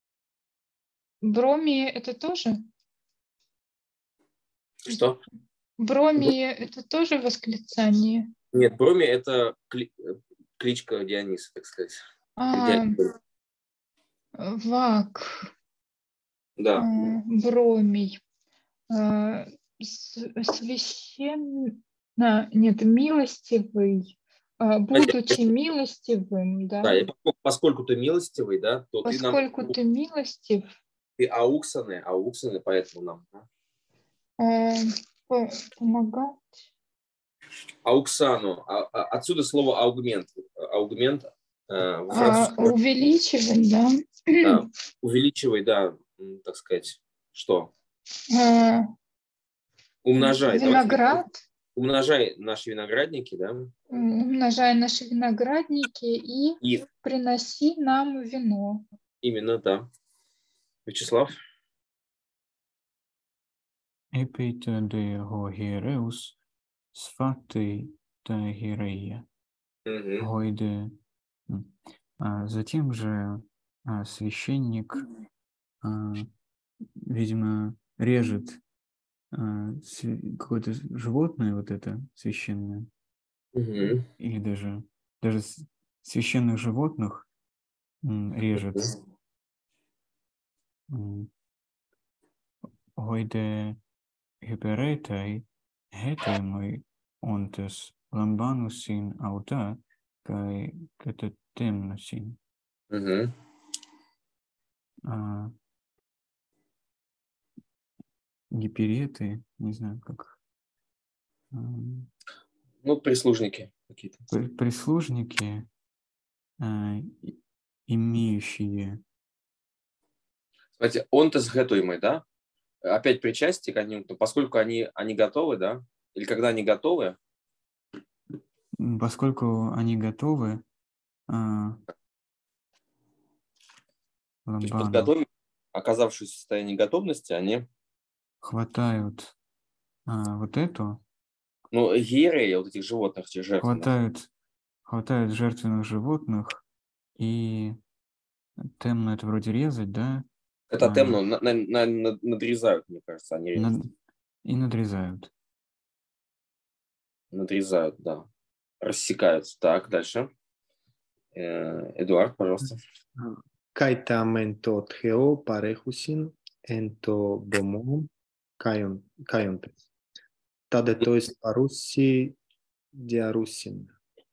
Бромии это тоже? Что? Бромии это тоже восклицание? Нет, Броми – это кли- кличка Диониса, так сказать. А, Ди- Вак, Да. а, Бромий. А, с- Священ... а, нет, милостивый. А, Будучи милостивым, да, Да, и поскольку, поскольку ты милостивый, да, то ты нам поскольку ты милостив, ты ауксаны, ауксаны, поэтому нам. Да? э, по- помогать. Ауксану. А- а- отсюда слово аугмент. Аугмент э, в А, французском. увеличивать, да. Да, увеличивай, да, м, так сказать, что? А, Умножай. Давайте Виноград, умножай наши виноградники, да, умножай наши виноградники и и приноси нам вино. именно, да. Вячеслав? Эпита де гогереус сфаты та гирея. Мгм. Гойде. М. А затем же а, священник, а, видимо, режет а, св- какое-то животное, вот это священное, Мгм. или даже, даже с- священных животных м, режет. М. Гойде гиперетай гетемой онтес ламбанусин аута кай кететемнусин. Мгм. А, гипереты, не знаю как, ам, Ну, прислужники какие-то. при- прислужники, а, и- имеющие, Кстати, он-то с готовимой, да? Опять причастие к конъюнкту, поскольку они, они готовы, да? Или когда они готовы, м, поскольку они готовы, а, то есть ламбану, подготовлены, оказавшись в состоянии готовности, они, хватают а, вот эту, ну, гиерея, вот этих животных, этих жертвенных, хватают, хватают жертвенных животных и темно это вроде резать, да, это а, темно на- на- на- на- надрезают, мне кажется, они режут. над- и надрезают. Надрезают, да. Рассекаются. Так, дальше. Э, Эдуард, пожалуйста. Кайтаменто тхео парехусин энто бомон кайонтес. Таде то есть паруси диарусин.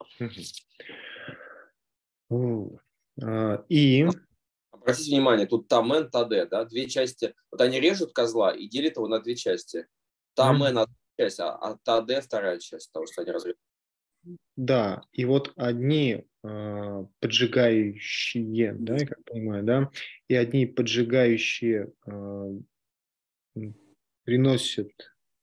О, а, И Обратите внимание, тут тамен, таде, да, две части. Вот они режут козла и делят его на две части. Тамен одна часть, а, а таде вторая часть того, что они разрезают. Да, и вот одни э, поджигающие, да, я как понимаю, да, и одни поджигающие э, м, приносят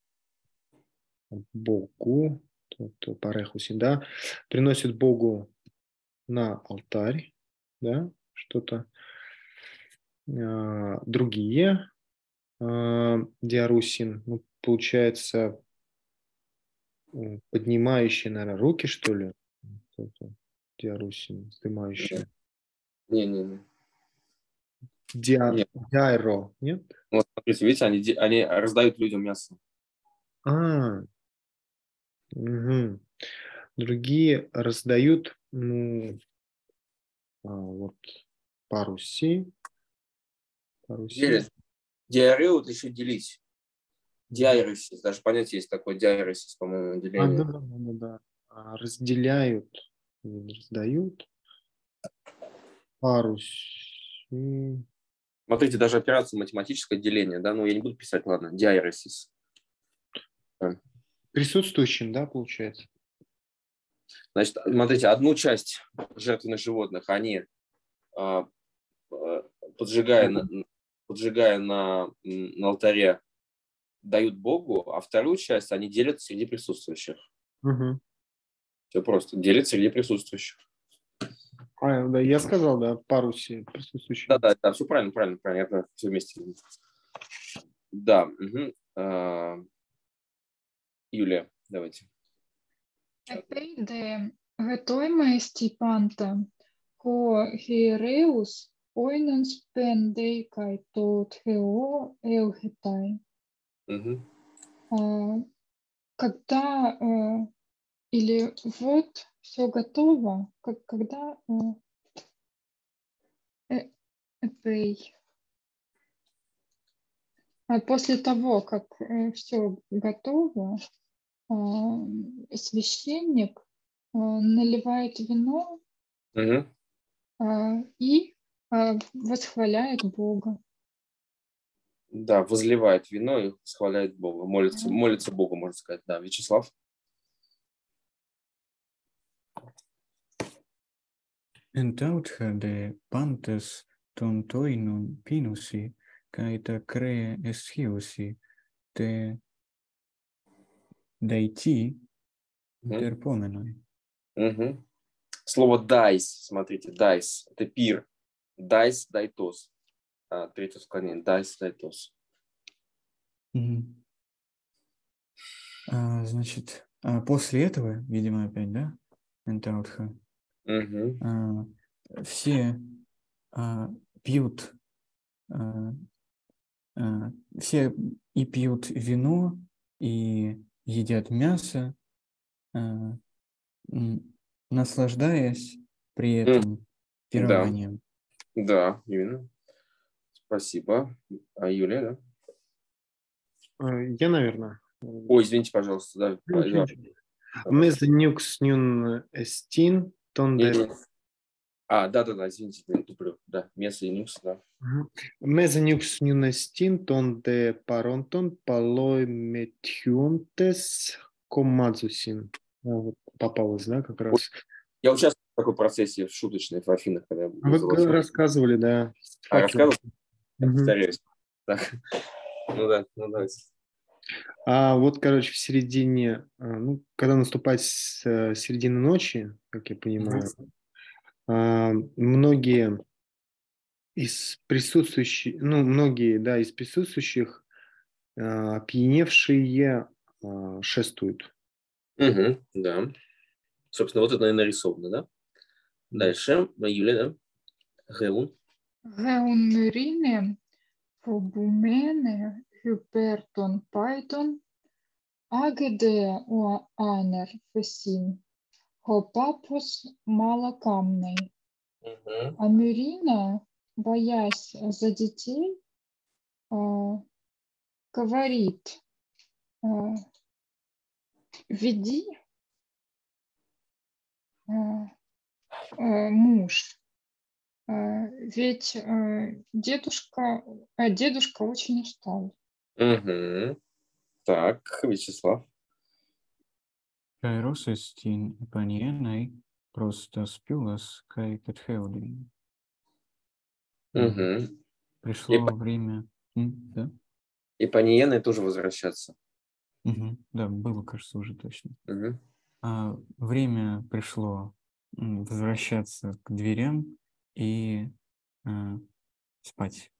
Богу, то- то парехуси, да, приносят Богу на алтарь, да, что-то. А, другие а, диарусин, ну, получается, м, поднимающие, наверное, руки, что ли, кто-то, диарусин, вздымающие. Не-не-не. Диа, Нет. диаро, нет? Вот смотрите, видите, они, де- они раздают людям мясо. А, мгм. Другие раздают, ну, а, вот, паруси, паруси. Делят. Диарею решить делить. Диайресис. Даже понятие есть такое диайресис, по-моему, А, деление. да, да, да, да, да. А, разделяют, не раздают, паруси. Смотрите, даже операция математическое деление, да, ну я не буду писать, ладно, диайресис. Присутствующим, да, получается? Значит, смотрите, одну часть жертвенных животных они, а, а, поджигая, на, поджигая на, на алтаре, дают Богу, а вторую часть они делят среди присутствующих. Угу. Все просто. Делят среди присутствующих. Правильно, да, я сказал, да, паруси присутствующим. Да, да, да, все правильно, правильно, правильно. Это все вместе. Да. Угу. А, Юлия, давайте. Epei de retoimaesti panta, ko hiereus oinons pendei kai tot heo euhetai. Угу. А, Когда э, или вот все готово, как, когда э, э, эпей. А после того, как все готово, а, священник а, наливает вино Угу. а, и а, восхваляет Бога. Да, возливает вино и восхваляет Бога. Молится, Ага. молится Богу, можно сказать. Да, Вячеслав. Entautha de pantes ton toinum pinusi, caeta cree eschiusi, te deiti interpomenoi. Угу. Слово дайс, смотрите, дайс. Это пир. Дайс, дайтос. А, третье склонение. Дайс, дайтос. Мгм. А, значит, а после этого, видимо, опять, да, Entautha, Угу. а, все а, пьют, а, а, все и пьют вино, и едят мясо, а, м, наслаждаясь при этом Да, пированием. да, именно. Спасибо. А Юлия, да? А, Я, наверное. Ой, извините, пожалуйста. Да, Ничего, Эдуард. ничего. Мез нюкс нюн эстин, тон Не, де... не. А, да, да, да, извините, я туплю. Да, место и нюкс, да. Мез нюкс нюн эстин, тон де паронтон, полой метюнтес коммадзусин. А, вот попалось, да, как Вот раз. я участвовал в такой процессе в шуточной в Афинах, когда я А вы был г- рассказывали, да, с А, факелом. рассказывал? Я Мгм. повторяюсь. Так. Ну да, ну да. А вот, короче, в середине, а, ну, когда наступает с- э, середина ночи, как я понимаю, а, многие из присутствующих, ну, многие, да, из присутствующих а, опьяневшие а, шествуют. Угу, да. Собственно, вот это, наверное, нарисовано, да? Дальше. Юлия, да? Геун. Geunurine fobumene hyperton python agede o aner fesin hopapus малокамный. Угу. А Мюрина, боясь за детей, а, говорит: а, веди, а, а, муж, а, ведь а, дедушка, а, дедушка очень устал. Угу. Так, Вячеслав. Кайросестин паниенай просто спилас кай кетхеуди. Угу. Пришло время... М, Да? И по Ниеной тоже возвращаться. Мгм. Да, было, кажется, уже точно. Угу. А, время пришло м, возвращаться к дверям и а, спать.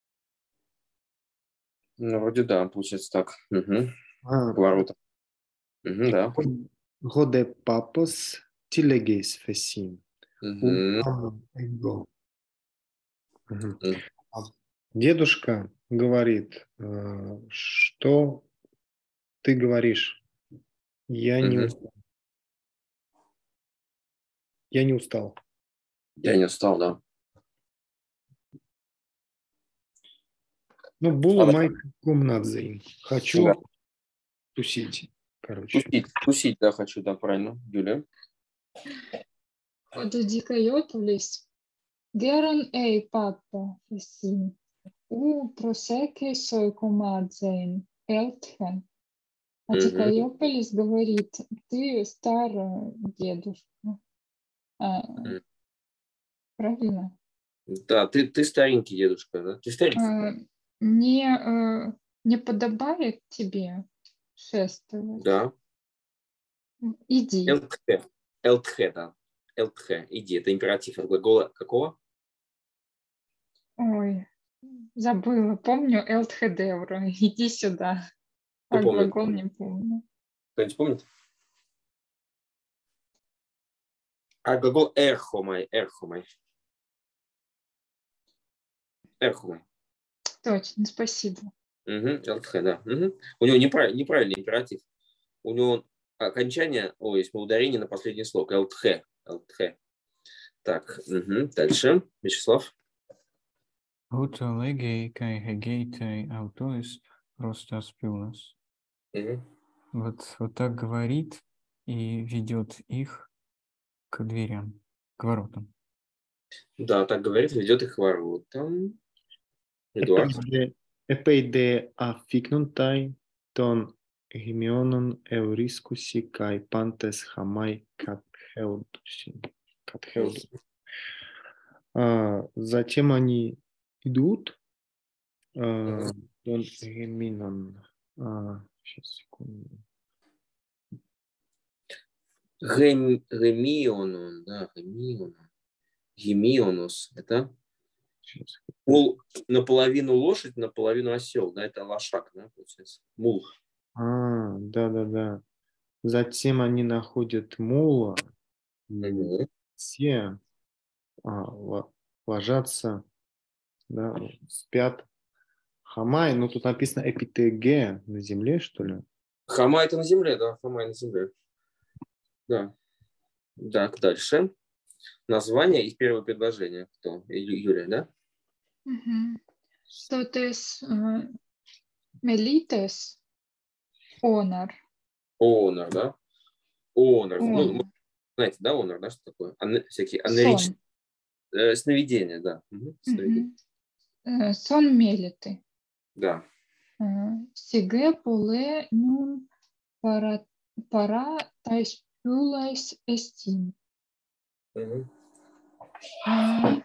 Ну, вроде да, получается так. Угу. А, Ворота. Угу, да. Годе папос тилегейс фесин. Угу. Эго. Мгм. А Дедушка говорит, э, что ты говоришь? Я не Угу. устал. Я не устал. Я не устал, да. Ну, было А, да. май комнадзе. Хочу Да. тусить, короче. Тусить, тусить, да, хочу, да, правильно. Юля. Quando Dicaiopolis, geron ei papa assim, u proseke сой комадзейн, элтхен. А Угу. Дикаёполис говорит, ты старая дедушка. А, правильно? Да, ты, ты старенький дедушка, да? Ты старенький. А, не, э, не подобает тебе шествовать. Да. Иди. ЛТХ. ЛТХ, да. ЛТХ. Иди. Это императив от глагола какого? Ой, забыла. Помню элтхедевра. Иди сюда. Кто А помнит? глагол не помню. Кто-нибудь помнит? А глагол эрхомай. Эрхомай. Эрхомай. Точно, спасибо. Угу. ЛТХ, да. Угу. У него неправ... неправильный императив. У него окончание, ой, есть ударение на последний слог. ЛТХ. ЛТХ. Так, угу. Дальше. Вячеслав. Уто легей кай хегейтей аутоис просто спилас. Угу. Вот, вот так говорит и ведет их к дверям, к воротам. Да, так говорит, ведет их к воротам. Эдуард. Эпейде афикнунтай тон гимионон эурискуси кай пантес хамай катхеудуси. Катхеудус. А, затем они идут. а, Тон гиминон. А, сейчас, секунду. Гем... Гемионон, да, гемионон. Гемионус. Это Сейчас. пол, наполовину лошадь, наполовину осел. Да, это лошак, да, получается. Мул. А, да-да-да. Затем они находят мула. Угу. Все а, ло- ложатся, да, спят. Хамай, ну тут написано эпитеге на земле, что ли? Хама это на земле, да, Хама на земле. Да. Так, дальше. Название и первое предложение. Кто? Ю- Юлия, да? Угу. Тотес э, мелитес онор. Онор, да? Онор. Ну, Он. знаете, да, онор, да, что такое? Ан- всякие анерические Сон. э, сновидения, да. Угу. Сновидения. Угу. Э, сон мелиты. Да. Э, Сиге поле нун пара пара тайс пюлайс эстин. Угу. Э,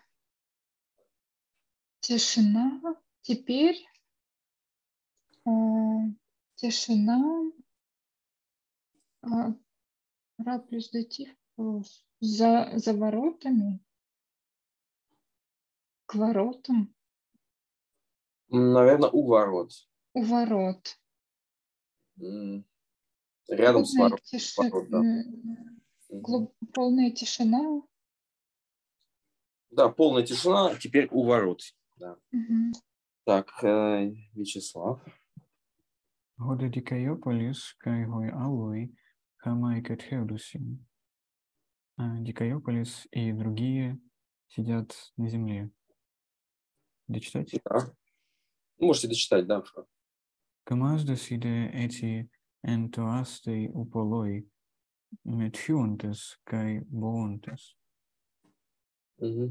Тишина. Теперь э, тишина. э, Ра плюс датив плюс. За, за воротами. К воротам. Наверное, у ворот. У ворот. М, Рядом с Полная, ворот. тиши... Ворот, да. м, Мгм. глуб- полная тишина. Да, полная тишина, теперь у ворот. Да. Мгм. Так, э, Вячеслав. Года Дикаёполис кай гой алой хамай кетхеудусим. Дикаёполис и другие сидят на земле. Дочитать? Да. Можете дочитать, да. Камаздас иде эти энтуастей уполой метхюнтес кай боонтес. Угу.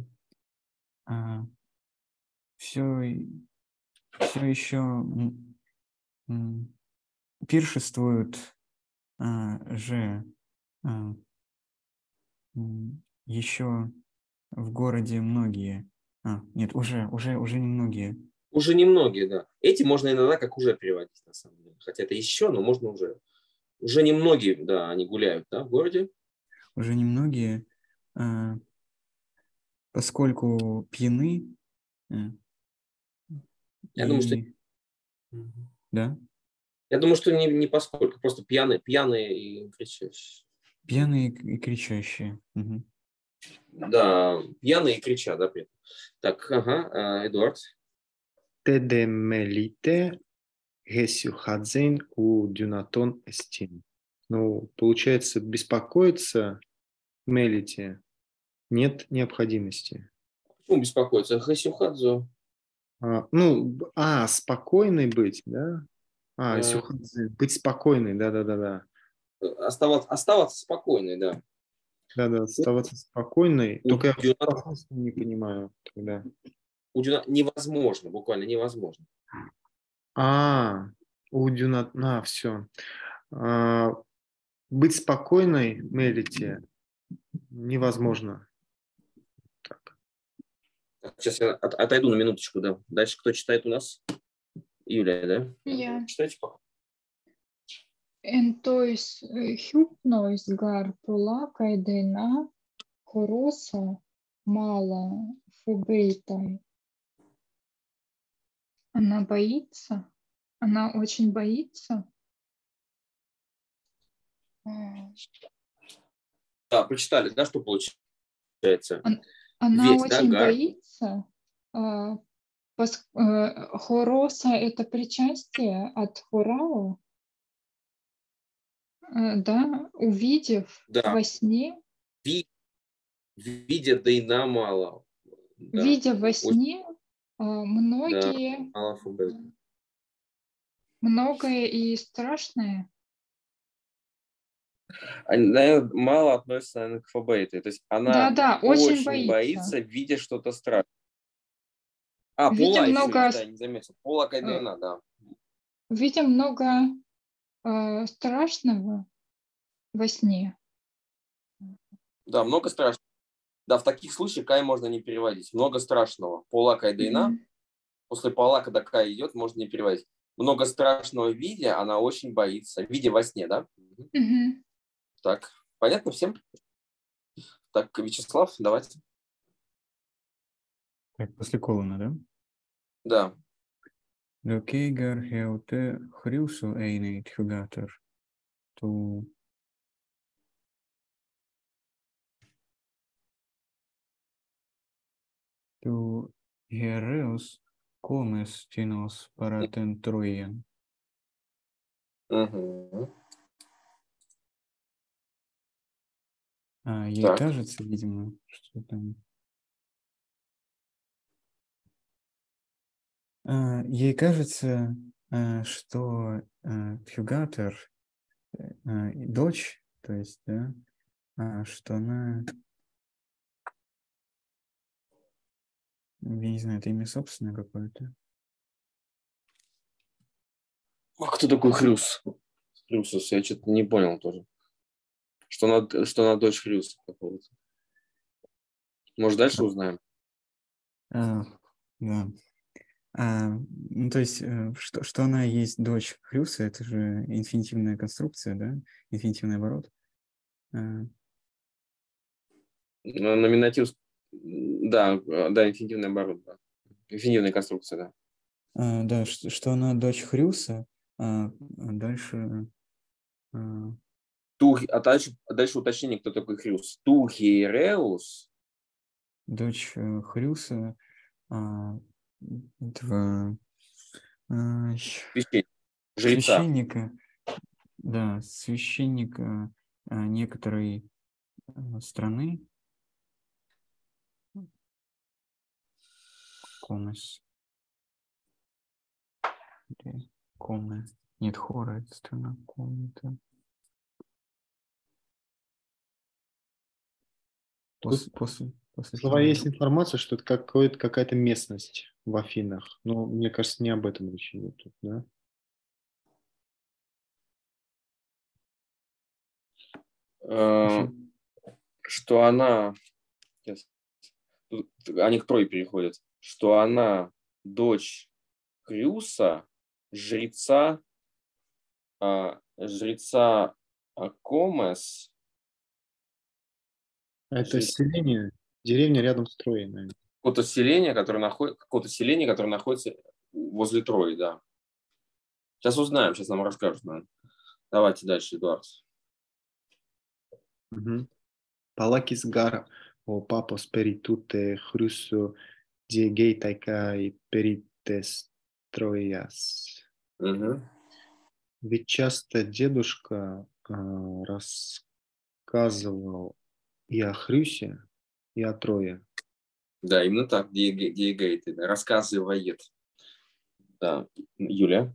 Все, все еще м, м, пиршествуют а, же А, м, еще в городе многие. А, нет, уже, уже, уже не многие. Уже немногие, да. Эти можно иногда как уже переводить, на самом деле. Хотя это еще, но можно уже. Уже немногие, да, они гуляют, да, в городе. Уже немногие, а, поскольку пьяны, а, Я думаю, что... и, да, Я думаю, что не, не поскольку, просто пьяные, пьяные и кричащие. пьяные и кричащие. Мгм. Да, пьяные и кричат, да, при этом. Так, ага, а, Эдуард. Тедемелите гесюхадзейн у дюнатон эстин. Ну, получается, беспокоиться мелите нет необходимости. Почему беспокоиться? Хасюхадзо. А, ну, б- а, спокойный быть, да? А, Э, сюхадзе, быть спокойной, да-да-да-да. оставаться, оставаться спокойной, да. Да-да, оставаться спокойной. У Только я дюна, по смыслу не понимаю тогда. у дюна невозможно, буквально невозможно. А, у дюнат, на, все. Быть спокойной, Мелите, невозможно. Так. Так, сейчас я от- отойду на минуточку, да. Дальше кто читает у нас? Юлия, да? Я. Читайте пока. En tois hypnois gar polakaidena хороса мало фубейтай. Она боится. Она очень боится. А, Да, прочитали, да, что получается? он- Она Ведь, да, очень гар. боится. а, пос- э, Хороса — это причастие от хорао, э, да, увидев Да, во сне, ви, видя Дейна мало. Да, видя во очень, сне а, да, многие, мало фубет. многое и страшное. Они, наверное, мало относится, наверное, к фабейте. То есть она Да-да, очень очень боится. боится, видя что-то страшное. А, Видя Пола еще много, есть, да, не заметил. Пола э, Кайдейна, да. видя много э, страшного во сне. Да, много страшного. Да, в таких случаях Кай можно не переводить. Много страшного. Пола Кайдейна. Мгм. После Пола, когда Кай идет, можно не переводить. Много страшного видя, она очень боится. Видя во сне, да? Мгм. Мгм. Так, понятно всем? Так, Вячеслав, давайте. Так, после колона, да? Да. De keigar heute хрюсу эйней тхюгатер. Ту ту гереус комес тинос паратен труен. Мгм. А, ей Так. кажется, видимо, что там... А, ей кажется, а, что а, Тхюгатер, а, дочь, то есть, да, а, что она, я не знаю, это имя собственное какое-то. А кто такой Хрюс? Хрюсус, я что-то не понял тоже. Что она, что она дочь Хрюса какого-то. Может, дальше узнаем? А, да. А, ну, то есть, э, что, что она есть дочь Хрюса, это же инфинитивная конструкция, да, инфинитивный оборот. А, Ну, номинатив, да, да, инфинитивный оборот, да. Инфинитивная конструкция, да. а, да, что, что она дочь Хрюса, а дальше... а, Тух, а дальше, а дальше уточнение, кто такой Хрюс. Тухиреус. дочь э, Хрюса, а, этого а, щ- Священник, жреца. священника, да, священника а, некоторой а, страны, Комес, или Коме, нет, Хора, это страна, Коме, это после, после, после Слова финала. есть информация, что это какой-то, какая-то местность в Афинах. Но мне кажется, не об этом речь идет тут, да? Э, что она, сейчас, тут они к Трое переходят, что она дочь Крюса, жреца, а, жреца Акомес, Это жреца селение, деревня рядом с Троей, наверное. какого-то селения, которое находится, какого-то селения, которое находится возле Трои, да. Сейчас узнаем, сейчас нам расскажут, наверное. Давайте дальше, Эдуард. Мгм. Palakis gar o papos peritute chrysu diegeitai kai perites Трояс. Угу. Ведь часто дедушка а, рассказывал и о Хрюсе, и о Трое. Да, именно так, Диегейт рассказывает. Да, Юля.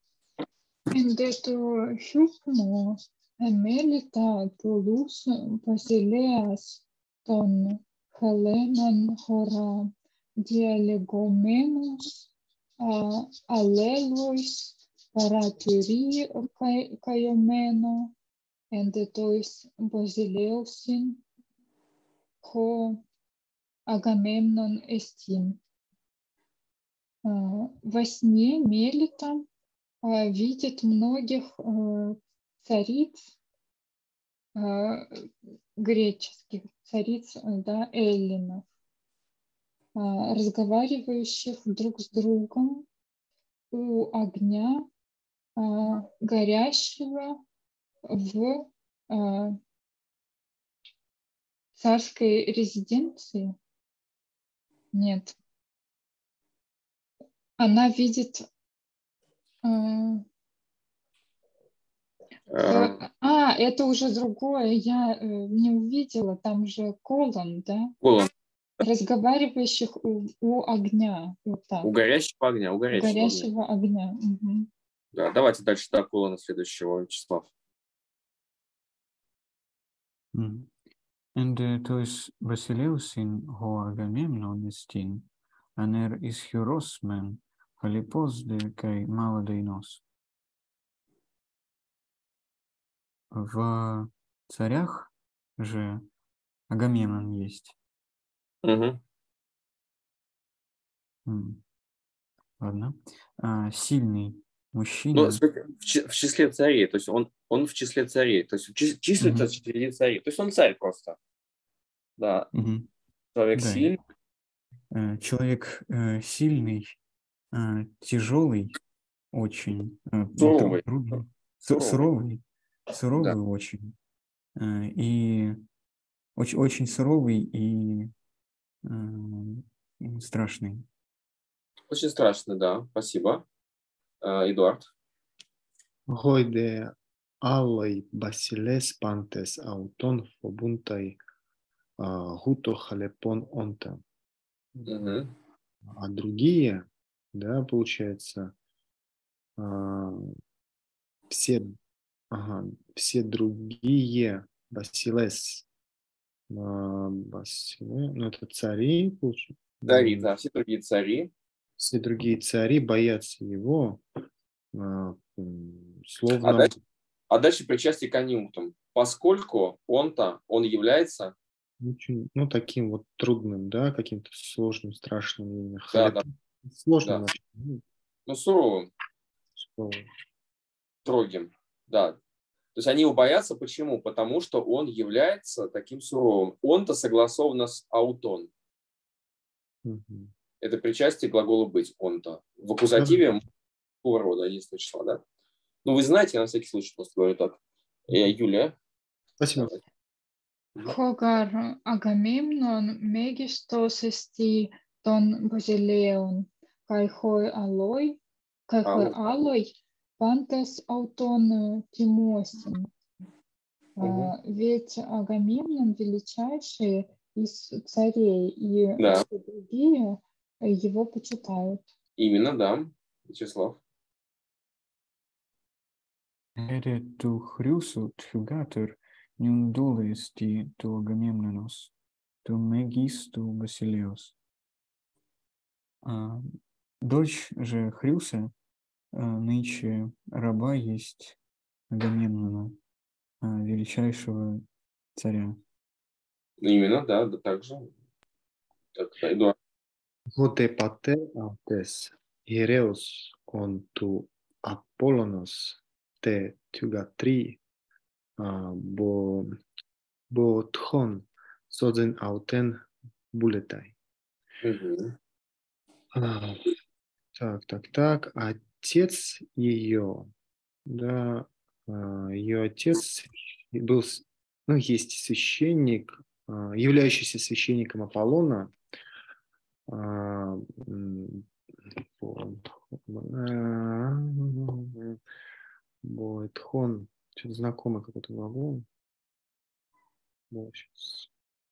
Endetu hypno emelita tulus basileas ton Helenan hora dialegomenos alleluis paraturi kaiomeno endetuis basileusin ho Агамемнон эстин. Во сне Мелита видит многих цариц, греческих цариц, да, эллинов, разговаривающих друг с другом у огня, горящего в царской резиденции. Нет. Она видит... Э, А, а, это уже другое. Я э, не увидела. Там же колон, да? Колон. Разговаривающих у, у огня. Вот так. У горящего огня. У У горящего, горящего огня. огня. Угу. Да, давайте дальше до колона следующего, Вячеслав. Mm. And uh, tois Basileusin ho Agamemnon estin, aner ischiorosmen, halipos de kai maladeinos. В царях же Агамемнон есть. Угу. М, Ладно. А, сильный мужчина. Ну, в, ч- в числе царей, то есть он, он в числе царей, то есть чис- числится Мгм. среди царей, то есть он царь просто. Да, Мгм. человек Да, сильный. э, человек э, сильный, э, тяжелый очень, э, ну, Суровый. труд- трудный, су- Суровый. суровый, суровый Да. очень, э, и очень, очень суровый и э, страшный. Очень страшно, да, спасибо. А, Эдуард. Гойде аллой басилес пантес аутон фобунтай гуто халепон онта. Угу. А другие, да, получается, а, все, ага, все другие басилес, а, басиле, ну это цари, получается, Цари, да, все другие цари. все другие цари боятся его, а, м, А словно... дальше, а дальше причастие конъюнктум. Поскольку он-то, он является... Очень, ну, таким вот трудным, да, каким-то сложным, страшным, именно Да, халеп. да, Сложным да. вообще. Ну, Ну, суровым, что- строгим, да. То есть они его боятся, почему? Потому что он является таким суровым. Он-то согласовано с аутон. Мгм. Это причастие к глаголу быть, он-то. В аккузативе мужского рода, единственное числа, да? Ну, вы знаете, на всякий случай просто говорю так. Э, Юлия. Спасибо. Давай. Хогар Агамемнон мегистос эсти тон базилеон кайхой алой кайхой Алло. алой пантес аутон тимосин. Мгм. А, Ведь Агамемнон величайший из царей, и Да, все другие его почитают. именно, да, Вячеслав. Эре ту хрюсу тхюгатер нюндулести ту Агамемнонос, ту мегисту Басилеос. А, Дочь же Хрюса, а, нынче раба есть Агамемнона, а, величайшего царя. Именно, да, да, так же. Так, Эдуард. Готе патер аутес Иреус он ту Аполлонос те тюгатри бо ботхон созен аутен булетай. Мгм. А, Так, так, так. Отец ее, да, а, ее отец был, с- ну, есть священник, а, являющийся священником Аполлона. а, м, вот, а, Бойтхон, что-то знакомый какой-то глагол. Вот, щас.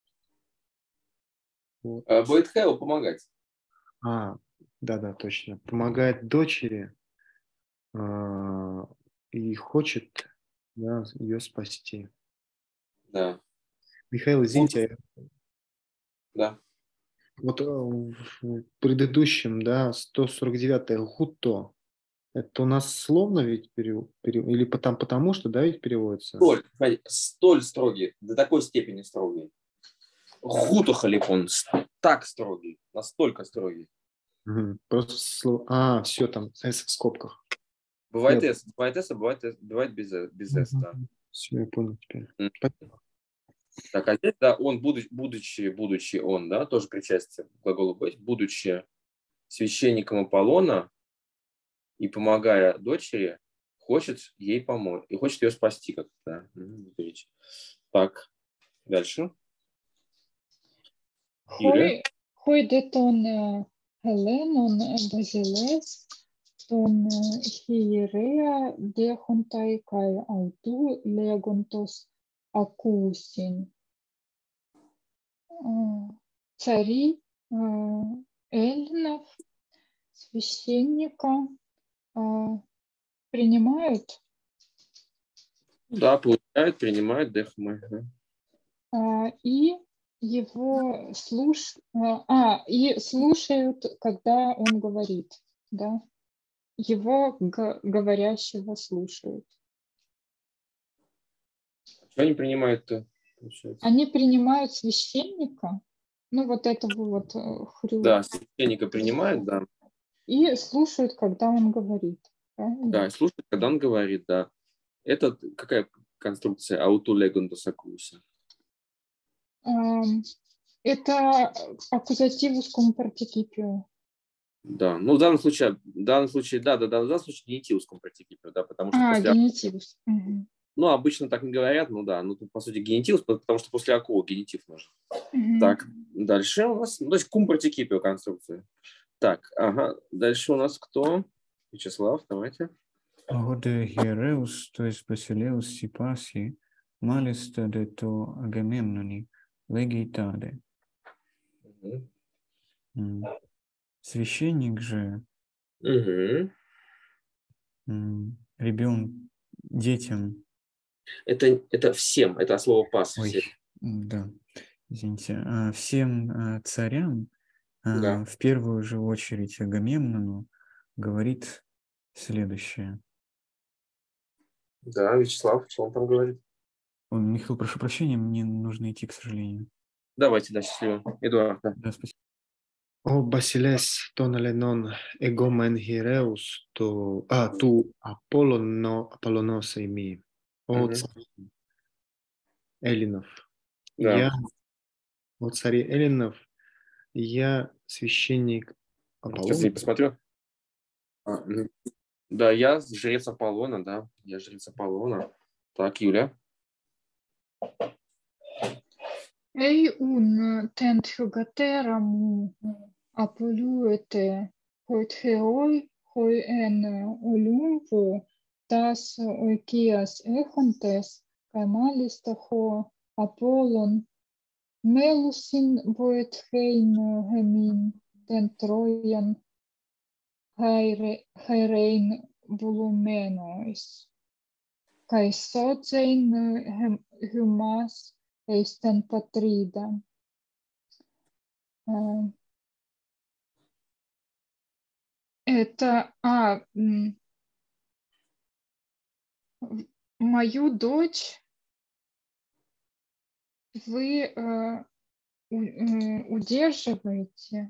Вот. А, Будет Хэлл помогать. А, да-да, точно. Помогает дочери а, и хочет, да, ее спасти. Да, Михаил, извините, да. вот э, в предыдущем, да, сто сорок девятое гуто, это у нас словно ведь перев... перев- или потом, потому что, да, ведь переводится? Столь, смотри, столь строгий, до такой степени строгий. Хутухалик он с- так строгий, настолько строгий. Мгм. Просто слово, а, все там, с в скобках. Бывает Я... S, бывает S, а бывает, S, бывает без, S, без S, да. Все, я понял теперь. М. Спасибо. Так, а здесь, да, он, будучи, будучи, будучи он, да, тоже причастие к глаголу быть, будучи священником Аполлона и помогая дочери, хочет ей помочь и хочет ее спасти как-то. Да. М, видите. Так, дальше. Юля. Хой, хой де тон э, Хеленон э, базилес, тон э, хиерея де хунтай кай ауту легонтос акусин. Э, Цари э, эллинов, священника э, принимают Да, получают, принимают дехмы. Да. а, и его слуш... а, а, и слушают, когда он говорит, да, его г- говорящего слушают. Что они принимают-то, получается? Они принимают священника, ну вот этого вот э, хрю, Да, священника принимают, да. и слушают, когда он говорит. Правильно? Да, и слушают, когда он говорит, да. Это какая конструкция? Аутулегундус акуса. Ам, Это аккузативус cum participio. Да, ну в данном случае, в данном случае, да, да, да, в данном случае генитивуском партикипио, да, потому что А, после, генитивус. Мгм. ну обычно так не говорят, ну да, ну тут по сути генитивус, потому что после акула генитив нужен. Мгм. Так, дальше у нас, ну, то есть кум партикипио конструкция. Так, ага, дальше у нас кто? Вячеслав, давайте. Годе Хиереус, то есть Басилеус Сипаси, малиста де то Агамемнони, легитаде. Угу. М. Священник же Угу. ребен, детям, Это, это всем, это слово пас. ой, Всем. м, да, извините, а, всем а, царям, Да, а, в первую же очередь Агамемнону, говорит следующее. да, Вячеслав, что он там говорит? Ой, Михаил, прошу прощения, мне нужно идти, к сожалению. Давайте, да, счастливо. Эдуард, да. Да, спасибо. О Басилес тон Ленон эгомен Хиреус, то, а, ту Аполлоно, Аполлонос ими. О Угу. цари эллинов. Да. Я, о цари эллинов, я священник Сейчас Аполлона. я посмотрю. А, мгм. Да, я жрец Аполлона, да. Я жрец Аполлона. Так, Юля. Ei un tent hugatera mu apoluete hoit heoi hoi en olumvo tas oikias echontes kanalista ho Apollon melusin voit hein hemin ten Trojan haire, hairein volumenois. Kai socein hem, humas eisten patrida. А, Это, а, м, в- мою дочь вы э, у- э, удерживаете,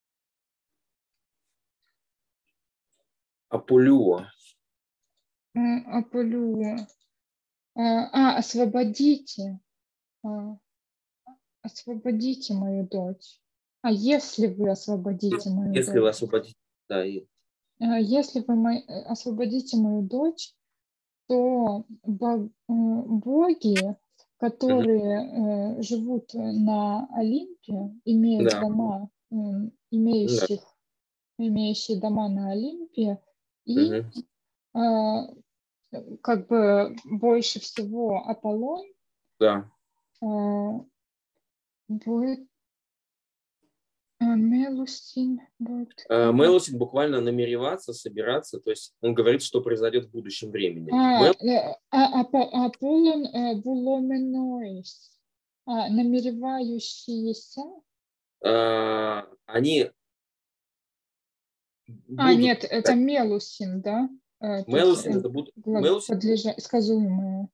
Апулюо. э, апелю, э, а, освободите, а, освободите мою дочь. А если вы освободите мою Если вы дочь, освободите, да, и э, если вы мо- э, освободите мою дочь, то бо- э, боги, которые э, живут на Олимпе, имеют да, дома, э, да. имеющих, имеющие дома на Олимпе, и Мгм. э, как бы больше всего Аполлон Да. э, будет э, Мелусин будет. Э, э, Мелосин буквально намереваться, собираться, то есть он говорит, что произойдет в будущем времени. А, Мел- э, а, Апо- Аполлон э, Буломеноис, а, намеревающиеся. э, они А, будут, нет, это Мелусин, да? Э, тут Мелосин э, это будут, глагол- Мелосин, подлежа- сказуемое.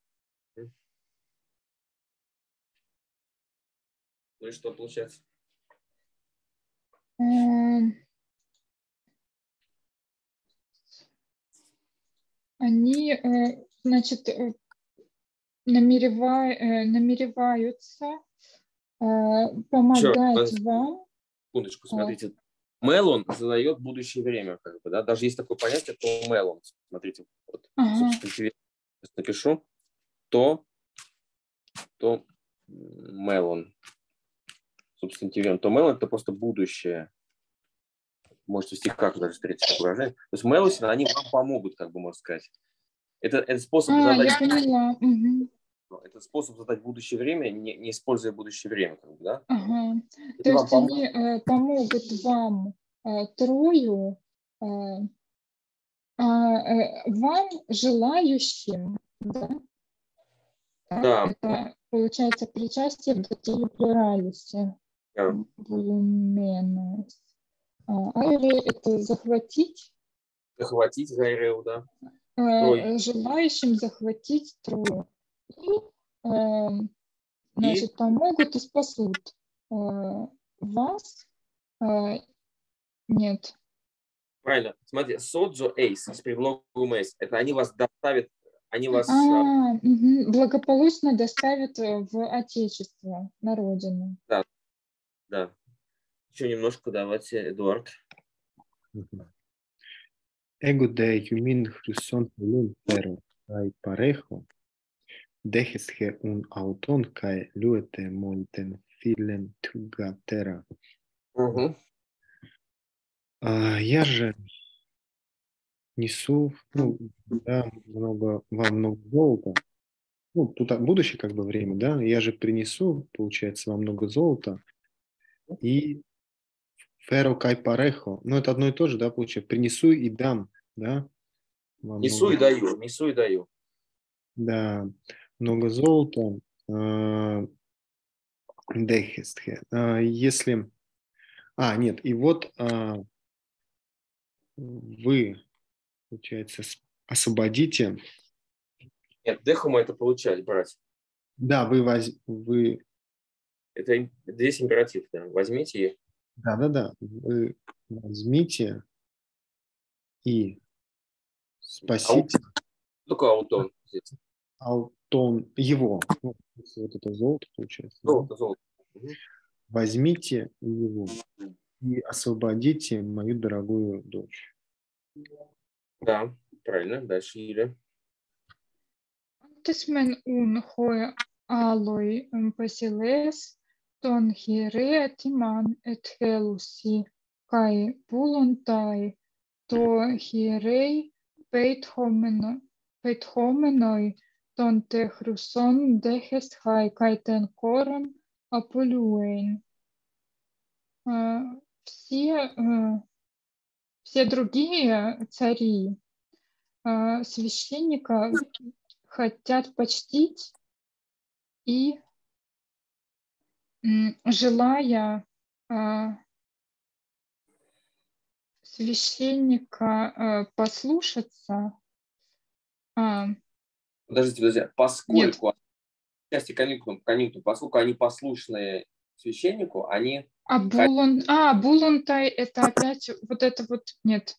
ну и что получается? Эм, Они, э, значит, э, намерева- э, намереваются э, Еще помогать вам. секундочку, э, смотрите. Мелон задает будущее время, как бы, да, даже есть такое понятие, то Мелон. Смотрите, вот, Ага. собственно, сейчас напишу, то, то Мелон. Субстантивируем. То Мелон это просто будущее. Можете в стихах даже встретить это выражение. То есть Мелосин, они вам помогут, как бы можно сказать. Это, это способ А, задать, я поняла. Мгм. это способ задать будущее время, не, не используя будущее время, как бы, да? Ага. Они То вам есть помогут. они э, помогут вам э, Трою, э, а, э, вам, желающим, да? Да, Да, это получается причастие к дативе плюралисе. да. Булуменес. А, Айре — это захватить, Захватить Гайреу, да. Трой. э, желающим захватить Трою. И, э, И значит, помогут и спасут э, вас. Э, нет. правильно, смотрите, соджо эйс с предлогом эйс, это они вас доставят, они вас, а, А, мгм, благополучно доставят э, в Отечество, на родину. да, да. Еще немножко давайте, Эдуард. Ego de humin χρυσόν πολλών φέρω, kai parejo, δέχεσχε un auton kai luete molten filen tugatera. Угу. А, я же несу, ну, да, много, вам много золота. Ну, тут а, будущее как бы время, да, я же принесу, получается, вам много золота и феро кай парехо, ну, это одно и то же, да, получается, принесу и дам, да, вам Несу много, и даю, несу и даю. да, много золота, а, дехестхе. А, если, а, нет, и вот а, вы, получается, с- освободите, Нет, дехума это получать, брать. да, вы, воз, вы, Это им- здесь императив, да. Возьмите и да, да, да, вы возьмите и аут, спасите только аутон здесь. Алтон, его, ну, если вот это золото получается, да? Золото, золото. Мгм. Возьмите его и освободите мою дорогую дочь. Да, правильно. Дальше Юля. Тесмен ун хой алой пасилес тон хире тиман эт хелуси кай пулонтай то хирей пейтхоменой тон те хрусон дехест хай кайтен кором апулюэйн. А, Все, э, все другие цари а, священника хотят почтить и, м, желая а, священника а, послушаться, а, Подождите, подождите. нет, Поскольку части конъюнктум, конъюнктум, поскольку они послушные священнику, они... А булон, а, булонтай это опять вот это вот, нет.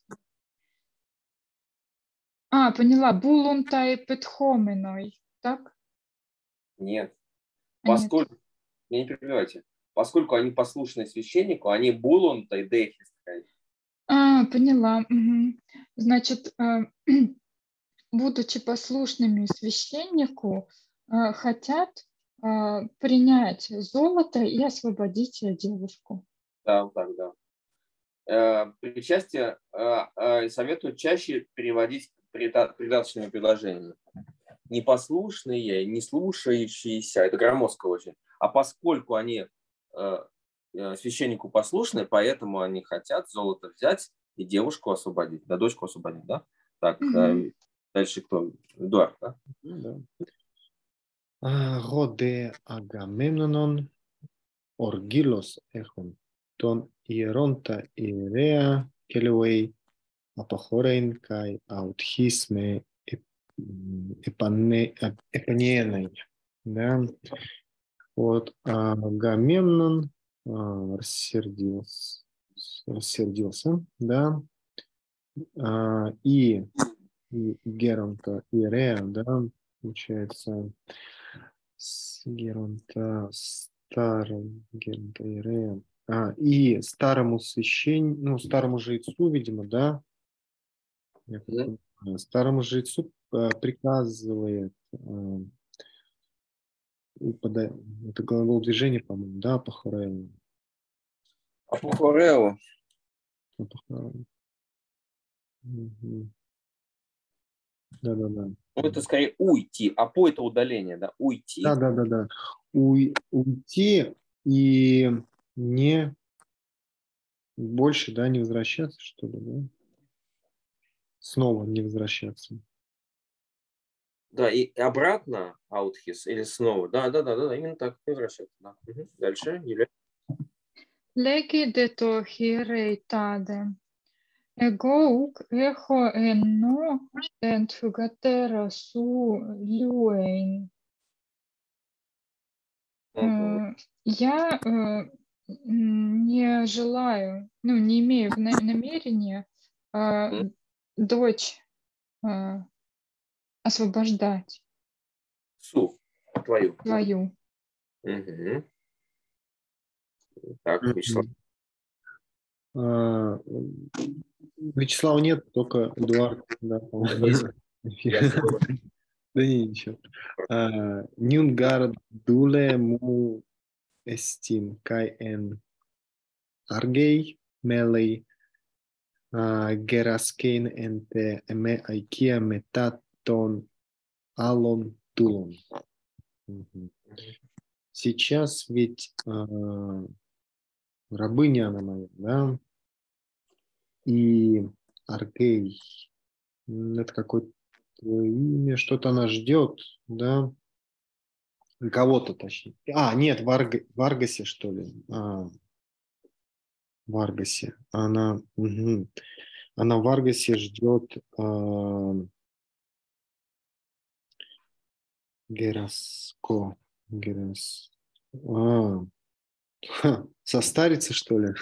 А, поняла, булонтай петхоменой, так? Нет. А, нет. Поскольку, не перебивайте, поскольку они послушны священнику, они булонтай дехистай. А, поняла. Мгм. Значит, э, будучи послушными священнику, э, хотят э, принять золото и освободить э, девушку. Да, вот так, да. Э, Причастие э, э, советуют чаще переводить прида- придаточными предложениями. Непослушные, не слушающиеся, это громоздко очень. А поскольку они э, э, священнику послушны, поэтому они хотят золото взять и девушку освободить, да, дочку освободить, да? Так, Мгм. э, дальше кто? Эдуард, да? Ну да. Ah, Rode Agamemnon, Orgilos Echon, Ton Ieronta Irea, Kelewei, Apahorein, Kai Authisme, Эпаненой. Да. Вот Агамемнон а, рассердился, рассердился, да, а, и, и Геронта Иерея, да, получается, с Геронта старым Геронта Иерея, а, и старому священнику, ну, старому жрецу, видимо, да, я как Мгм. понимаю, старому жрецу а, приказывает, а, пода- это глагол движения, по-моему, да, Апохорео. Апохорео. Апохорео. Мгм. Да-да-да. Ну, это скорее уйти, а по это удаление, да, уйти. Да-да-да-да. Уй- Уйти и не больше, да, не возвращаться, что ли, да? Снова не возвращаться. Да, и обратно аутхис или снова. Да, да, да, да, именно так, возвращаться. Да. Мгм. Дальше, Юля. Legi de to hireitade. Egouk echo enno entfugatera su люэйн. Мгм. Э, Я э, м, не желаю, ну, не имею в на- намерения э, Мгм. дочь э, освобождать Су, твою. свою. Мгм. Так, Вячеслав. Мгм. А, Вячеслава нет, только Эдуард. Да, Есть. по-моему. Я слышал. Да не, ничего. А, Нюнгар дуле му эстин кай эн аргей мелей а, гераскейн энте эме айкия метатон алон тулон. Мгм. Сейчас ведь а, рабыня она моя, да, и Аргей, м, это какое-то имя, что-то она ждет, да, кого-то точнее. А, нет, Варга, Варгасе, что ли? А, Варгасе. Она, мгм. Она в Варгасе ждет а, Гераско. Герас. А, ха, состарится, что ли?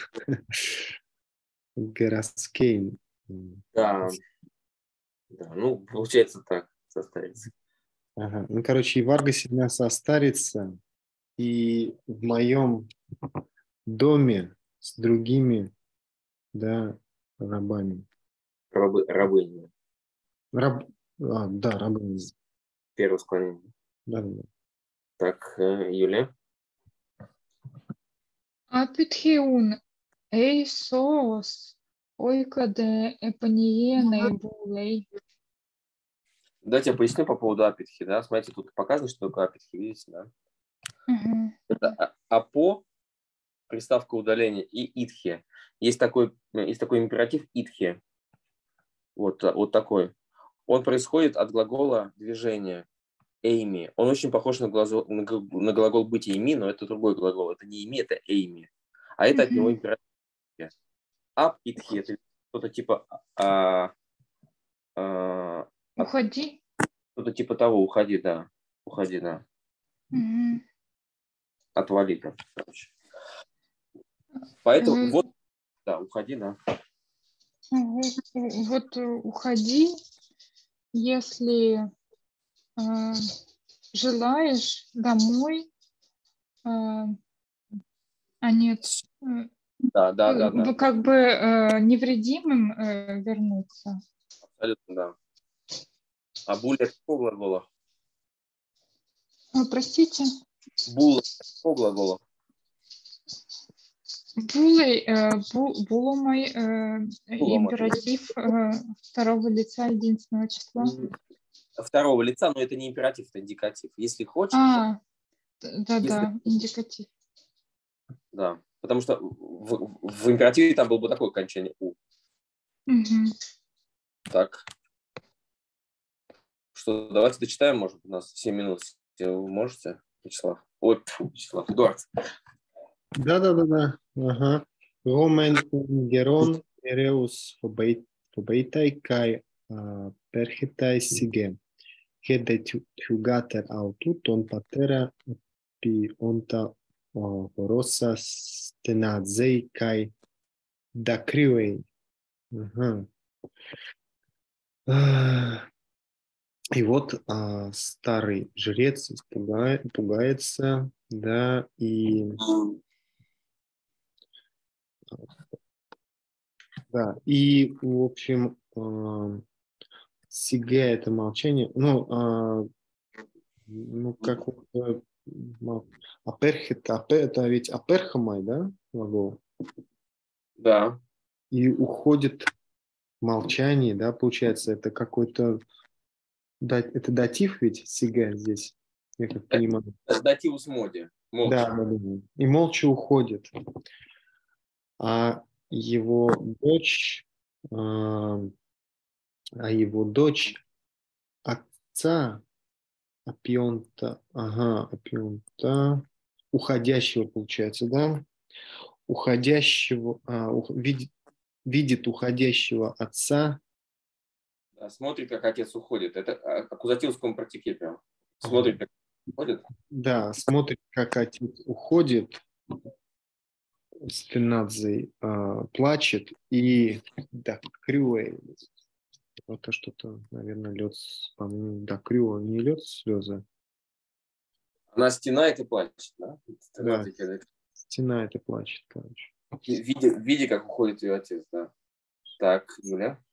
Гераскейн. Да, да, ну, получается так, составится. Ага. Ну, короче, и Варгасе у нас состарится, и в моем доме с другими, да, рабами. Рабы, рабыня. Раб... А, да, рабами. Первое склонение. Да, да, да. Так, э, Юля. Апитхиун эйсос ойкаде эпаниеной булей. Давайте я поясню по поводу апитхи. Да? Смотрите, тут показано, что такое апитхи. Видите, да? Мгм. Это а- апо, приставка удаления, и итхи. Есть такой, есть такой императив итхи. Вот, вот такой. Он происходит от глагола движения. Эйми. Он очень похож на, глазо, на, г- на глагол быть ими, но это другой глагол. Это не ими, это эйми. А это от него Мгм. императив. Ап итхи. Это что-то типа а, а, от- Уходи. что-то типа того. Уходи, да. Уходи, да. Мгм. Отвали, короче. Поэтому Э, вот, да, уходи, да. Вот, вот э, уходи, если э, желаешь домой, э, а нет, э, Да, да, да, да. э, как бы э, невредимым э, вернуться. Абсолютно, да. А буль это какого глагола? Ой, простите, Бул это какого глагола? булой, э, бу- буломой э, Булом. императив э, второго лица единственного числа. Второго лица, но это не императив, это индикатив. Если хочешь, А, да-да, если- индикатив. да. Потому что в, в императиве там было бы такое окончание у. Мгм. Так. Что, давайте дочитаем, может, у нас семь минут. Вы можете, Вячеслав? Ой, фу, Вячеслав, Эдуард. Да-да-да-да. Ага. Ромен герон эреус фобейтай кай перхитай сиге. Хеде тюгатер ауту тон патера пи онта хороса стенадзей кай дакривей. Ага. А, И вот а, старый жрец испугает- пугается, да, и да, и в общем а, сиге это молчание, ну, а, ну как вот, э, ма- аперхит, апе- это ведь аперхамай, да, глагол, Да. и уходит молчание, да, получается, это какой-то, да- это датив ведь сиге здесь, я как понимаю. Дативус моди. Да, Молча. да, да. И молча уходит. А его дочь, а, а его дочь отца Апионта, ага, Апионта, уходящего, получается, да? Уходящего, а, ух- видит, видит уходящего отца. Да, смотрит, как отец уходит. Это а, аккузативском партике прям. Ага. Смотрит, как уходит. Да, смотрит, как отец уходит, Стенадзе а, плачет, и да, Крюэ, это что-то, наверное, лед, по-моему, да, Крюэ, не лед, слезы. Она стенает и плачет, да? Да, стена это плачет, короче. Видя, видя, как уходит ее отец, да. Так, Юля.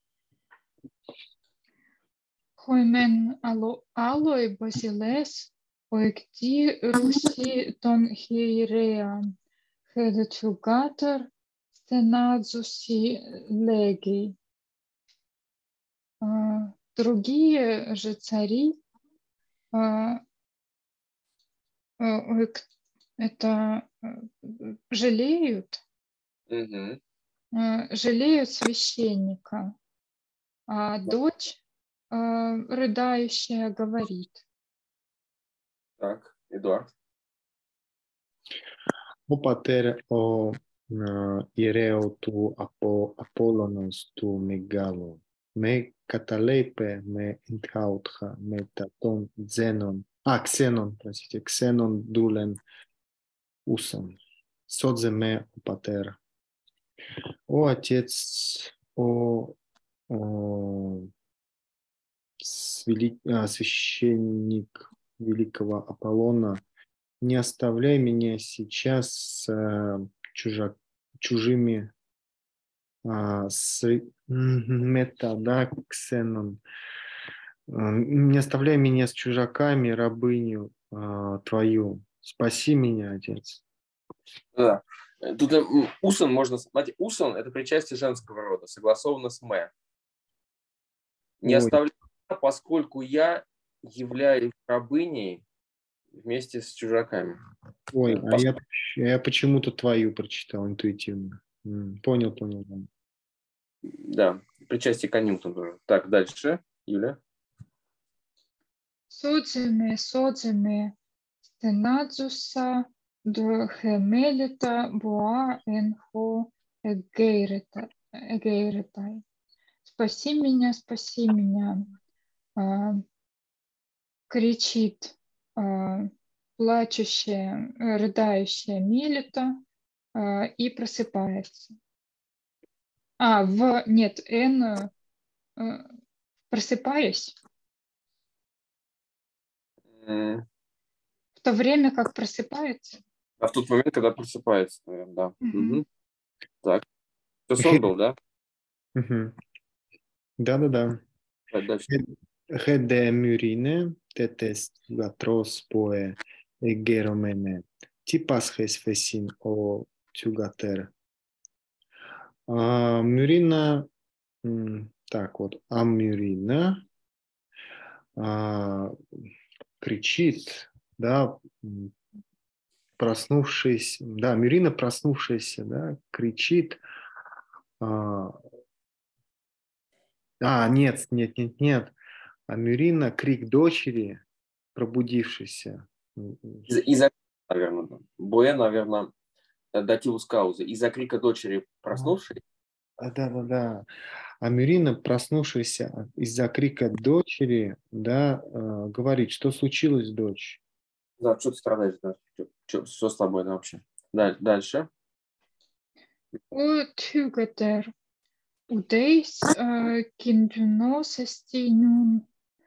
Хоймен ало алой базилес оекти руси тон хейреан хедетюгатор стенадзуси легий. А, Другие же цари а, а, оек- это а, жалеют, Угу. а, жалеют священника, а дочь а, рыдающая говорит. Так, Эдуард. Ο πατέρ ο ιερέο του από Απόλλωνος του Μεγάλου με καταλέπε με εντχάουτχα μετά των Дзένων, а, Ксенон, простите, Ксенон дулен усом. Содзе ме о патер. О отец, о, о свели- а, священник великого Аполлона, не оставляй меня сейчас с э, чужак, чужими а, с мета, да, ксеном. А, Не оставляй меня с чужаками, рабыню а, твою. Спаси меня, Отец. Да. Тут м, усон можно... Смотрите, усон – это причастие женского рода, согласовано с мэ. Не Ой, оставляю, поскольку я являюсь рабыней вместе с чужаками. ой, Э, а я, я почему-то твою прочитал интуитивно. М, Понял, понял. да. Да, причастие конъюнктум тоже. Так, дальше. Юля. Содзиме, содзиме, стенадзуса, дхемелита, боа, энхо, эгейрета- эгейретай. Спаси меня, спаси меня, а, кричит а, плачущая, э, рыдающая Мелита э, и просыпается. А, в... Нет, Н... э, э, просыпаясь, М, в то время как просыпается. А в тот момент, когда просыпается, наверное, да. Мгм. Мгм. Так. Это сон был, да? Мгм. Да-да-да. Так, дальше. Χεδε μυρίνε, τέτες γατρός ποε εγκαιρωμένε. Τι πάσχες φεσίν ο τσουγατέρ. А, Мюрина, м, так вот, а Мюрина а, кричит, да, м, проснувшись, да, Мюрина, проснувшаяся, да, кричит, а, а, нет, нет, нет, нет, а Мюрина, крик дочери, пробудившейся. Из- Из-за, наверное, да. Буэ, наверное, дативус каузы. Из-за крика дочери проснувшей. А, да, да, да. А Мюрина, проснувшаяся из-за крика дочери, да, э, говорит, что случилось, дочь? Да, что ты страдаешь, да? Чё- чё- Что с тобой да, вообще? Даль- Дальше. О, Тюгатер, удейс киндуносести нун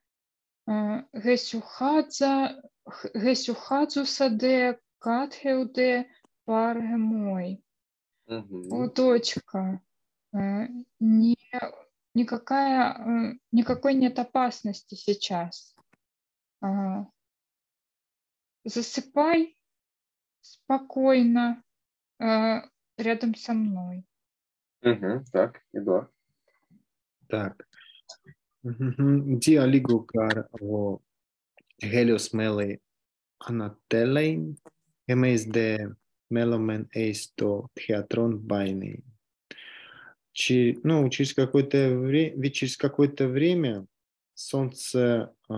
гесюхадза гесюхадзусаде катхеуде паргемой. Мгм. О, дочка, э, не, никакая, э, никакой нет опасности сейчас. А, Засыпай спокойно э, рядом со мной. Мгм. Так, Эдуард. Так. Τι αλίγο καρ ο γέλιος μέλη ανατέλειν, εμείς δε μέλομεν εις το θεατρон байни. Чи- Ну, через какое-то время, ведь через какое-то время солнце а,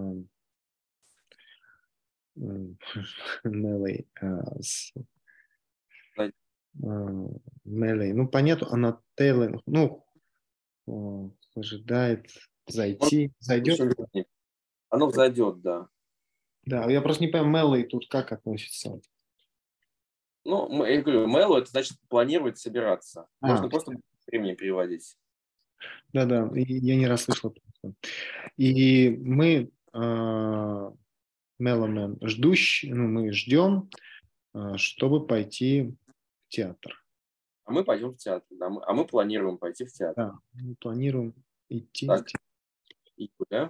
м, Мелей, а, с- Да. а, Мелей, ну, понятно, Анателлин, ну, а, ожидает зайти, зайдет. Еще не- Оно взойдет, да. Да, я просто не понимаю, Мелей тут как относится. Ну, м- я говорю, Мэллоу, это значит планировать, собираться. А. Можно просто времени переводить. Да-да, и я не расслышал. просто. И мы, а, Меломен, ждущий, ну, мы ждем, а, чтобы пойти в театр. А мы пойдем в театр, да. Мы- А мы планируем пойти в театр. Да, мы планируем идти в Так. театр. И куда?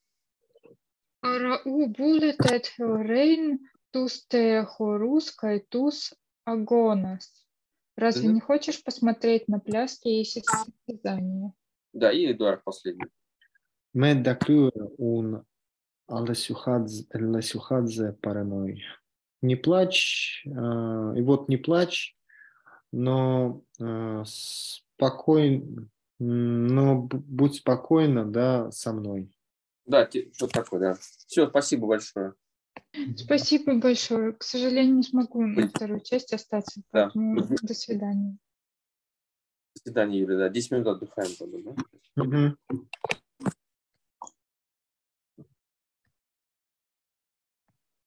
Арау булетет рейн тус те хорус кайтус агонас. Разве Мгм. не хочешь посмотреть на пляски и состязания? Да, и Эдуард последний. Мы дакрю un Аласюхадзе параной. Не плачь, а, и вот не плачь, но а, спокойно, но б- будь спокойна, да, со мной. Да, те- что такое, да. Все, спасибо большое. Спасибо большое. К сожалению, не смогу на Ой. вторую часть остаться, Да. поэтому до свидания. До свидания, Юля. Да, десять минут отдыхаем. Тогда, да? Мгм.